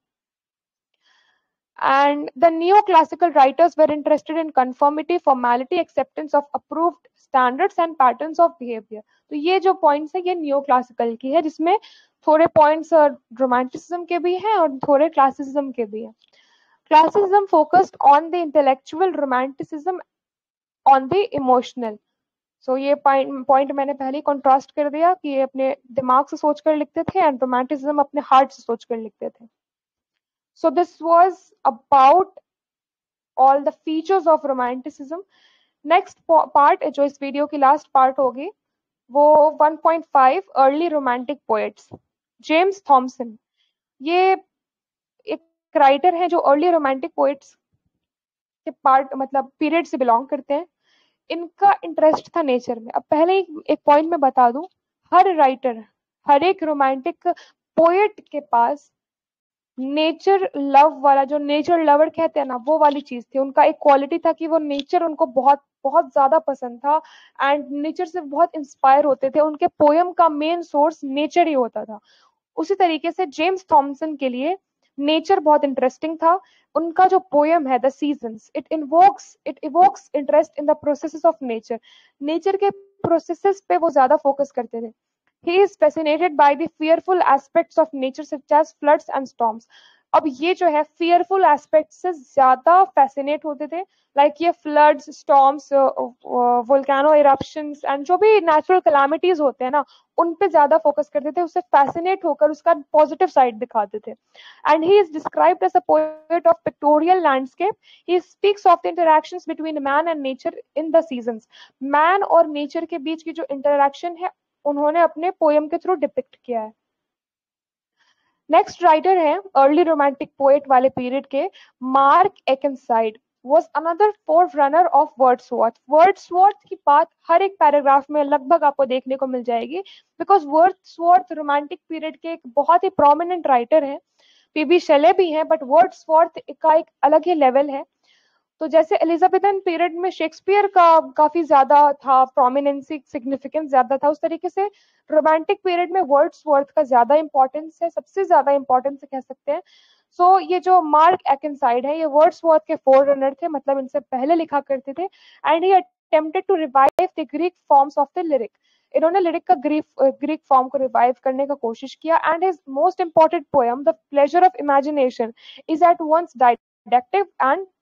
And the neoclassical writers were interested in conformity, formality, acceptance of approved standards and patterns of behavior. तो ये जो points है ये neoclassical की है जिसमें थोड़े points romanticism के भी हैं और थोड़े classicism के भी हैं. Classicism focused on the intellectual, romanticism on the emotional. So ये point मैंने पहले ही contrast कर दिया कि ये अपने दिमाग से सोच कर लिखते थे and romanticism अपने heart से सोच कर लिखते थे. So this was about all the features of romanticism. Next part जो इस वीडियो की लास्ट पार्ट होगी वो 1.5 early romantic poets. James Thomson ये एक राइटर है जो अर्ली रोमांटिक पोएट्स के पार्ट मतलब पीरियड से बिलोंग करते हैं. इनका इंटरेस्ट था नेचर में. अब पहले एक पॉइंट में बता दूं, हर राइटर, हर एक रोमांटिक पोएट के पास नेचर लव वाला, जो नेचर लवर कहते हैं ना, वो वाली चीज थी. उनका एक क्वालिटी था कि वो नेचर उनको बहुत बहुत ज्यादा पसंद था एंड नेचर से बहुत इंस्पायर होते थे. उनके पोयम का मेन सोर्स नेचर ही होता था. उसी तरीके से जेम्स थॉमसन के लिए नेचर बहुत इंटरेस्टिंग था. उनका जो पोयम है the seasons, it evokes interest in the processes of nature. Nature के प्रोसेसेस पे वो ज्यादा फोकस करते थे. He is fascinated by the fearful aspects of nature such as floods and storms. अब ये जो है fearful aspects से ज्यादा fascinate होते थे, like ये floods, storms, volcano eruptions and जो भी natural calamities होते हैं ना, उन पे ज्यादा focus करते थे, उससे fascinate होकर उसका positive side दिखाते थे. And he is described as a poet of pictorial landscape. He speaks of the interactions between man and nature in the seasons. Man और nature के बीच की जो interaction है उन्होंने अपने पोएम के थ्रू डिपिक्ट किया है. नेक्स्ट राइटर है अर्ली रोमांटिक पोएट वाले पीरियड के Mark Akenside. was another forerunner of Wordsworth. Wordsworth की बात हर एक पैराग्राफ में लगभग आपको देखने को मिल जाएगी बिकॉज वर्ड्सवर्थ रोमांटिक पीरियड के एक बहुत ही प्रोमिनेंट राइटर है. पीबी शेले भी हैं बट वर्ड्सवर्थ का एक अलग ही लेवल है. तो जैसे एलिजाबेथन पीरियड में शेक्सपियर का काफी ज्यादा था, प्रोमिनेंसी, सिग्निफिकेंस ज्यादा था, उस तरीके से रोमांटिक पीरियड में वर्ड्सवर्थ का ज्यादा इंपॉर्टेंस है, सबसे ज्यादा इंपॉर्टेंस कह सकते हैं. सो ये जो मार्क एकेनसाइड है ये वर्ड्सवर्थ के फोररनर थे, मतलब इनसे पहले लिखा करते थे. And he attempted to revive the Greek forms of the lyric. इन्होंने लिरिक का ग्रीक फॉर्म को रिवाइव करने का कोशिश किया. And his most important poem the pleasure of imagination is at once didactic and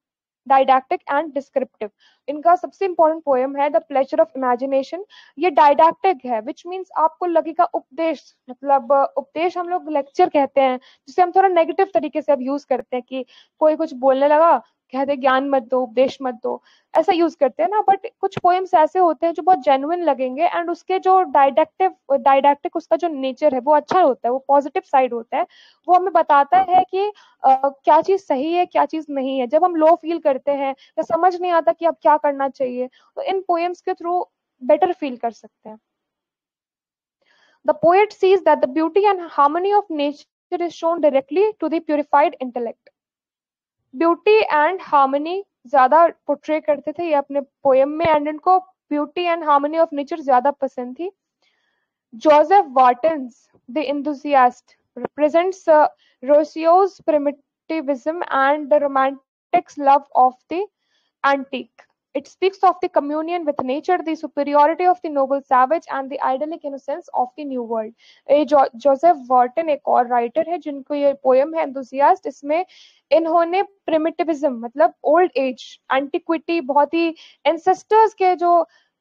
didactic and descriptive. इनका सबसे important poem है द प्लेजर ऑफ इमेजिनेशन। ये डायडैक्टिक है, विच मीन्स आपको लगेगा उपदेश, मतलब उपदेश हम लोग लेक्चर कहते हैं, जिसे हम थोड़ा नेगेटिव तरीके से अब यूज करते हैं कि कोई कुछ बोलने लगा, कहते ज्ञान मत दो, उपदेश मत दो, ऐसा यूज करते हैं ना। बट कुछ पोएम्स ऐसे होते हैं जो बहुत जेन्युइन लगेंगे, एंड उसके जो डायडैक्टिक उसका जो नेचर है वो अच्छा होता है, वो पॉजिटिव साइड होता है। वो हमें बताता है कि क्या चीज सही है, क्या चीज नहीं है। जब हम लो फील करते हैं या समझ नहीं आता कि अब क्या करना चाहिए, तो इन पोएम्स के थ्रू बेटर फील कर सकते हैं। The poet sees that the beauty and harmony of nature is shown directly to the purified intellect. Beauty and harmony ज्यादा पोर्ट्रे करते थे ये अपने पोएम में, एंड इनको beauty and harmony of nature ज्यादा पसंद थी। Joseph Warton's the enthusiast represents Rousseau's primitivism and the romantic's love of the antique. It speaks of the communion with nature, the superiority of the noble savage, and the idyllic innocence of the new world. ये Joseph Warton एक और writer है जिनको ये पोएम है enthusiast. इसमें इन्होंने प्रिमिटिविज्म मतलब ओल्ड एज, एंटिक्विटी, बहुत ही एंसेस्टर्स के जो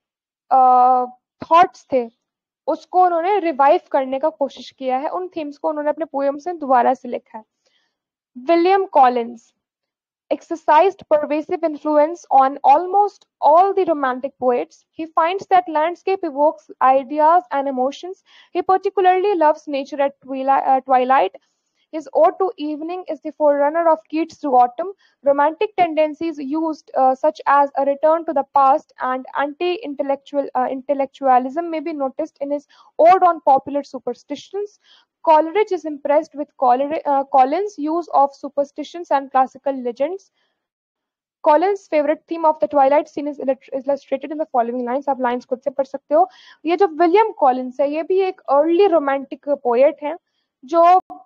थॉट्स थे उसको उन्होंने रिवाइव करने का कोशिश किया है। उन थीम्स को उन्होंने अपने पोएम से दोबारा से लिखा है। William Collins exercised pervasive influence on almost all the romantic poets. He finds that landscape evokes ideas and emotions. He particularly loves nature at twilight. His ode to evening is the forerunner of Keats' to autumn. Romantic tendencies used, such as a return to the past and intellectualism, may be noticed in his ode on popular superstitions. Coleridge is impressed with Collins' use of superstitions and classical legends. Collins' favorite theme of the twilight scene is illustrated in the following lines. आप lines खुद से पढ़ सकते हो। ये जो William Collins है ये भी एक अर्ली रोमांटिक पोएट है जो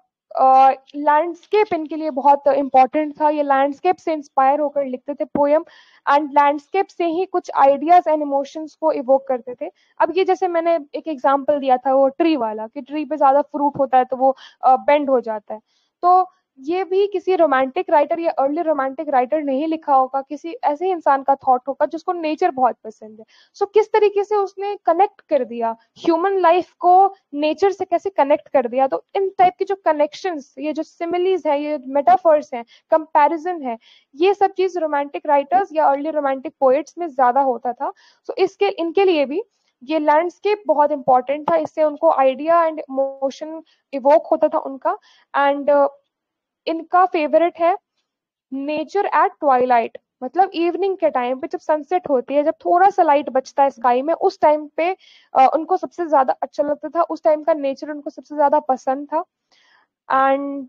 लैंडस्केप इनके लिए बहुत इंपॉर्टेंट था। ये लैंडस्केप से इंस्पायर होकर लिखते थे पोएम, एंड लैंडस्केप से ही कुछ आइडियाज एंड इमोशंस को इवोक करते थे। अब ये जैसे मैंने एक एग्जांपल दिया था वो ट्री वाला, कि ट्री पे ज्यादा फ्रूट होता है तो वो बेंड हो जाता है। तो ये भी किसी रोमांटिक राइटर या अर्ली रोमांटिक राइटर नहीं लिखा होगा, किसी ऐसे इंसान का थॉट होगा जिसको नेचर बहुत पसंद है। सो किस तरीके से उसने कनेक्ट कर दिया ह्यूमन लाइफ को नेचर से, कैसे कनेक्ट कर दिया। तो इन टाइप के जो कनेक्शंस, ये जो सिमिलीज है, ये मेटाफर्स हैं, कंपैरिजन है, ये सब चीज रोमांटिक राइटर्स या अर्ली रोमांटिक पोएट्स में ज्यादा होता था। सो इसके इनके लिए भी ये लैंडस्केप बहुत इंपॉर्टेंट था। इससे उनको आइडिया एंड इमोशन इवोक होता था उनका। एंड इनका फेवरेट है नेचर एट ट्वाइलाइट, मतलब इवनिंग के टाइम पे जब सनसेट होती है, जब थोड़ा सा लाइट बचता है स्काई में, उस टाइम पे उनको सबसे ज्यादा अच्छा लगता था। उस टाइम का नेचर उनको सबसे ज्यादा पसंद था। एंड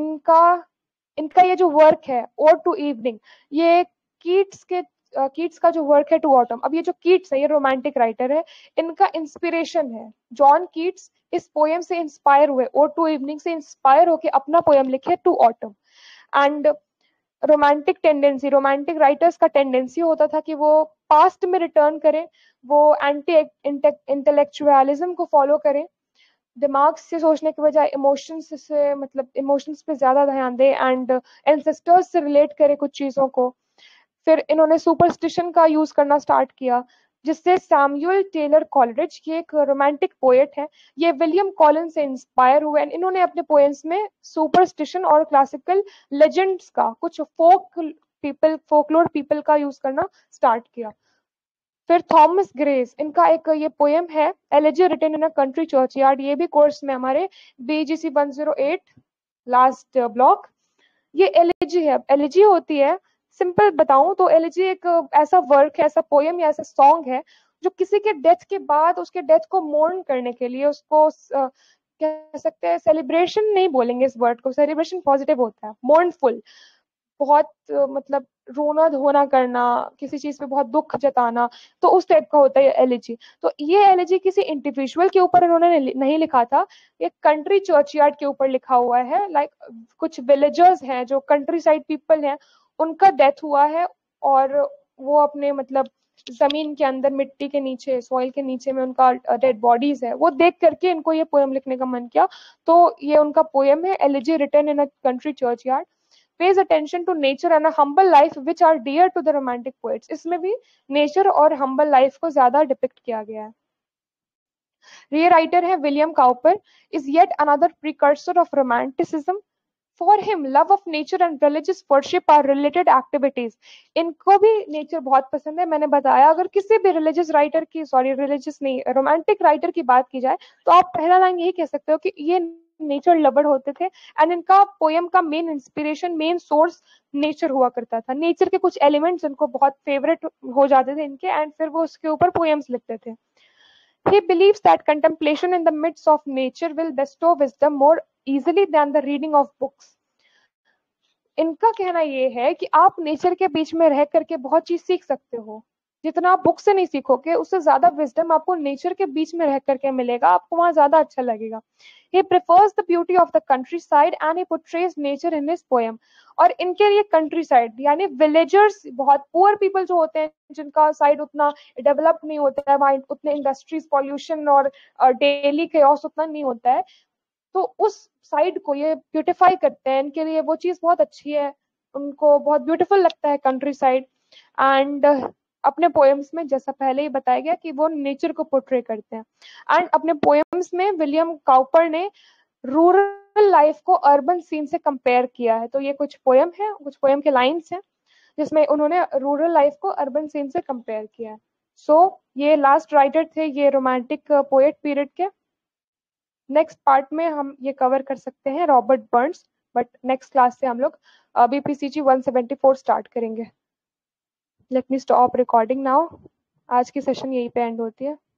इनका ये जो वर्क है ओड टू इवनिंग, ये कीट्स का जो वर्क है टू ऑटम। अब ये जो कीट्स है ये रोमांटिक राइटर है, इनका इंस्पिरेशन है जॉन कीट्स। इस पोएम से इंस्पायर हुए, ओड टू इवनिंग से इंस्पायर होके अपना पोएम लिखे to autumn. And romantic tendency, romantic writers का टेंडेंसी होता था कि वो पास्ट में रिटर्न करें, वो एंटी इंटेलेक्चुअलिज्म को फॉलो करें, दिमाग से सोचने के बजाय इमोशंस से, मतलब इमोशंस पे ज्यादा ध्यान दें, एंड एंसेस्टर्स से रिलेट करें कुछ चीजों को। फिर इन्होंने सुपरस्टिशन का यूज करना स्टार्ट किया, जिससे सैमुअल टेलर कॉलरिज, ये एक रोमांटिक पोएट है, ये विलियम कॉलिंस से इंस्पायर हुए। एंड इन्होंने अपने पोएम्स में सुपरस्टिशन और क्लासिकल लेजेंड्स का, कुछ फोकलोर पीपल का यूज करना स्टार्ट किया। फिर थॉमस ग्रेस, इनका एक ये पोएम है elegy written in a country churchyard. ये भी कोर्स में हमारे BGC 108 लास्ट ब्लॉक। ये एलेजी है। एलेजी होती है, सिंपल बताऊं तो एलेजी एक ऐसा वर्क है, ऐसा पोएम या ऐसा सॉन्ग है जो किसी के डेथ के बाद उसके डेथ को मोर्न करने के लिए, उसको कह सकते हैं सेलिब्रेशन नहीं बोलेंगे इस वर्ड को, सेलिब्रेशन पॉजिटिव होता है, मोर्नफुल, बहुत मतलब रोना धोना करना, किसी चीज पे बहुत दुख जताना, तो उस टाइप का होता है एलिजी। तो ये एलिजी किसी इंडिविजुअल के ऊपर उन्होंने नहीं लिखा था, ये कंट्री चर्चयार्ड के ऊपर लिखा हुआ है। लाइक कुछ विलेजर्स हैं जो कंट्री साइड पीपल हैं, उनका डेथ हुआ है और वो अपने मतलब जमीन के अंदर, मिट्टी के नीचे, सॉइल के नीचे में उनका डेड बॉडीज है, वो देख करके इनको ये पोएम लिखने का मन किया। तो ये उनका पोएम है elegy written in a country churchyard. pays attention to nature and a humble life which are dear to the romantic poets. इसमें भी नेचर और हम्बल लाइफ को ज्यादा डिपिक्ट किया गया है. री राइटर है William Cowper, is yet another precursor of romanticism. For him, love of nature and religious worship are related activities. इनको भी नेचर बहुत पसंद है. मैंने बताया अगर किसी भी रिलीजियस राइटर की, सॉरी रिलीजियस नहीं, रोमांटिक राइटर की बात की जाए तो आप पहला लाइन यही कह सकते हो कि ये नेचर लवर होते थे एंड इनका पोयम का main inspiration, main source nature हुआ करता था. नेचर के कुछ एलिमेंट्स इनको बहुत फेवरेट हो जाते थे इनके एंड फिर वो उसके ऊपर पोएम्स लिखते थे. He believes that contemplation in the midst of nature will bestow wisdom more easily than the reading of books. इनका कहना ये है कि आप नेचर के बीच में रह करके बहुत चीज सीख सकते हो. जितना आप बुक से नहीं सीखोगे उससे ज्यादा विजडम आपको नेचर के बीच में रह करके मिलेगा, आपको वहां ज्यादा अच्छा लगेगा. He prefers the beauty of the countryside and he portrays nature in his poem. और इनके लिए कंट्री साइड यानी विलेजर्स, बहुत पुअर पीपल जो होते हैं जिनका साइड उतना डेवलप नहीं होता है, वहां उतने इंडस्ट्रीज, पॉल्यूशन और डेली केओस उतना नहीं होता है, तो उस साइड को ये ब्यूटिफाई करते हैं. इनके लिए वो चीज बहुत अच्छी है, उनको बहुत ब्यूटीफुल लगता है कंट्री साइड. एंड अपने पोएम्स में जैसा पहले ही बताया गया कि वो नेचर को पोर्ट्रे करते हैं. एंड अपने पोएम्स में विलियम काउपर ने रूरल लाइफ को अर्बन सीन से कंपेयर किया है. तो ये कुछ पोएम है, कुछ पोएम के लाइंस हैं जिसमें उन्होंने रूरल लाइफ को अर्बन सीन से कंपेयर किया है. सो ये लास्ट राइटर थे ये रोमांटिक पोएट पीरियड के. नेक्स्ट पार्ट में हम ये कवर कर सकते हैं Robert Burns, but next class से हम लोग बीपीसीजी 174 स्टार्ट करेंगे. Let me stop recording now. आज की सेशन यहीं पे एंड होती है.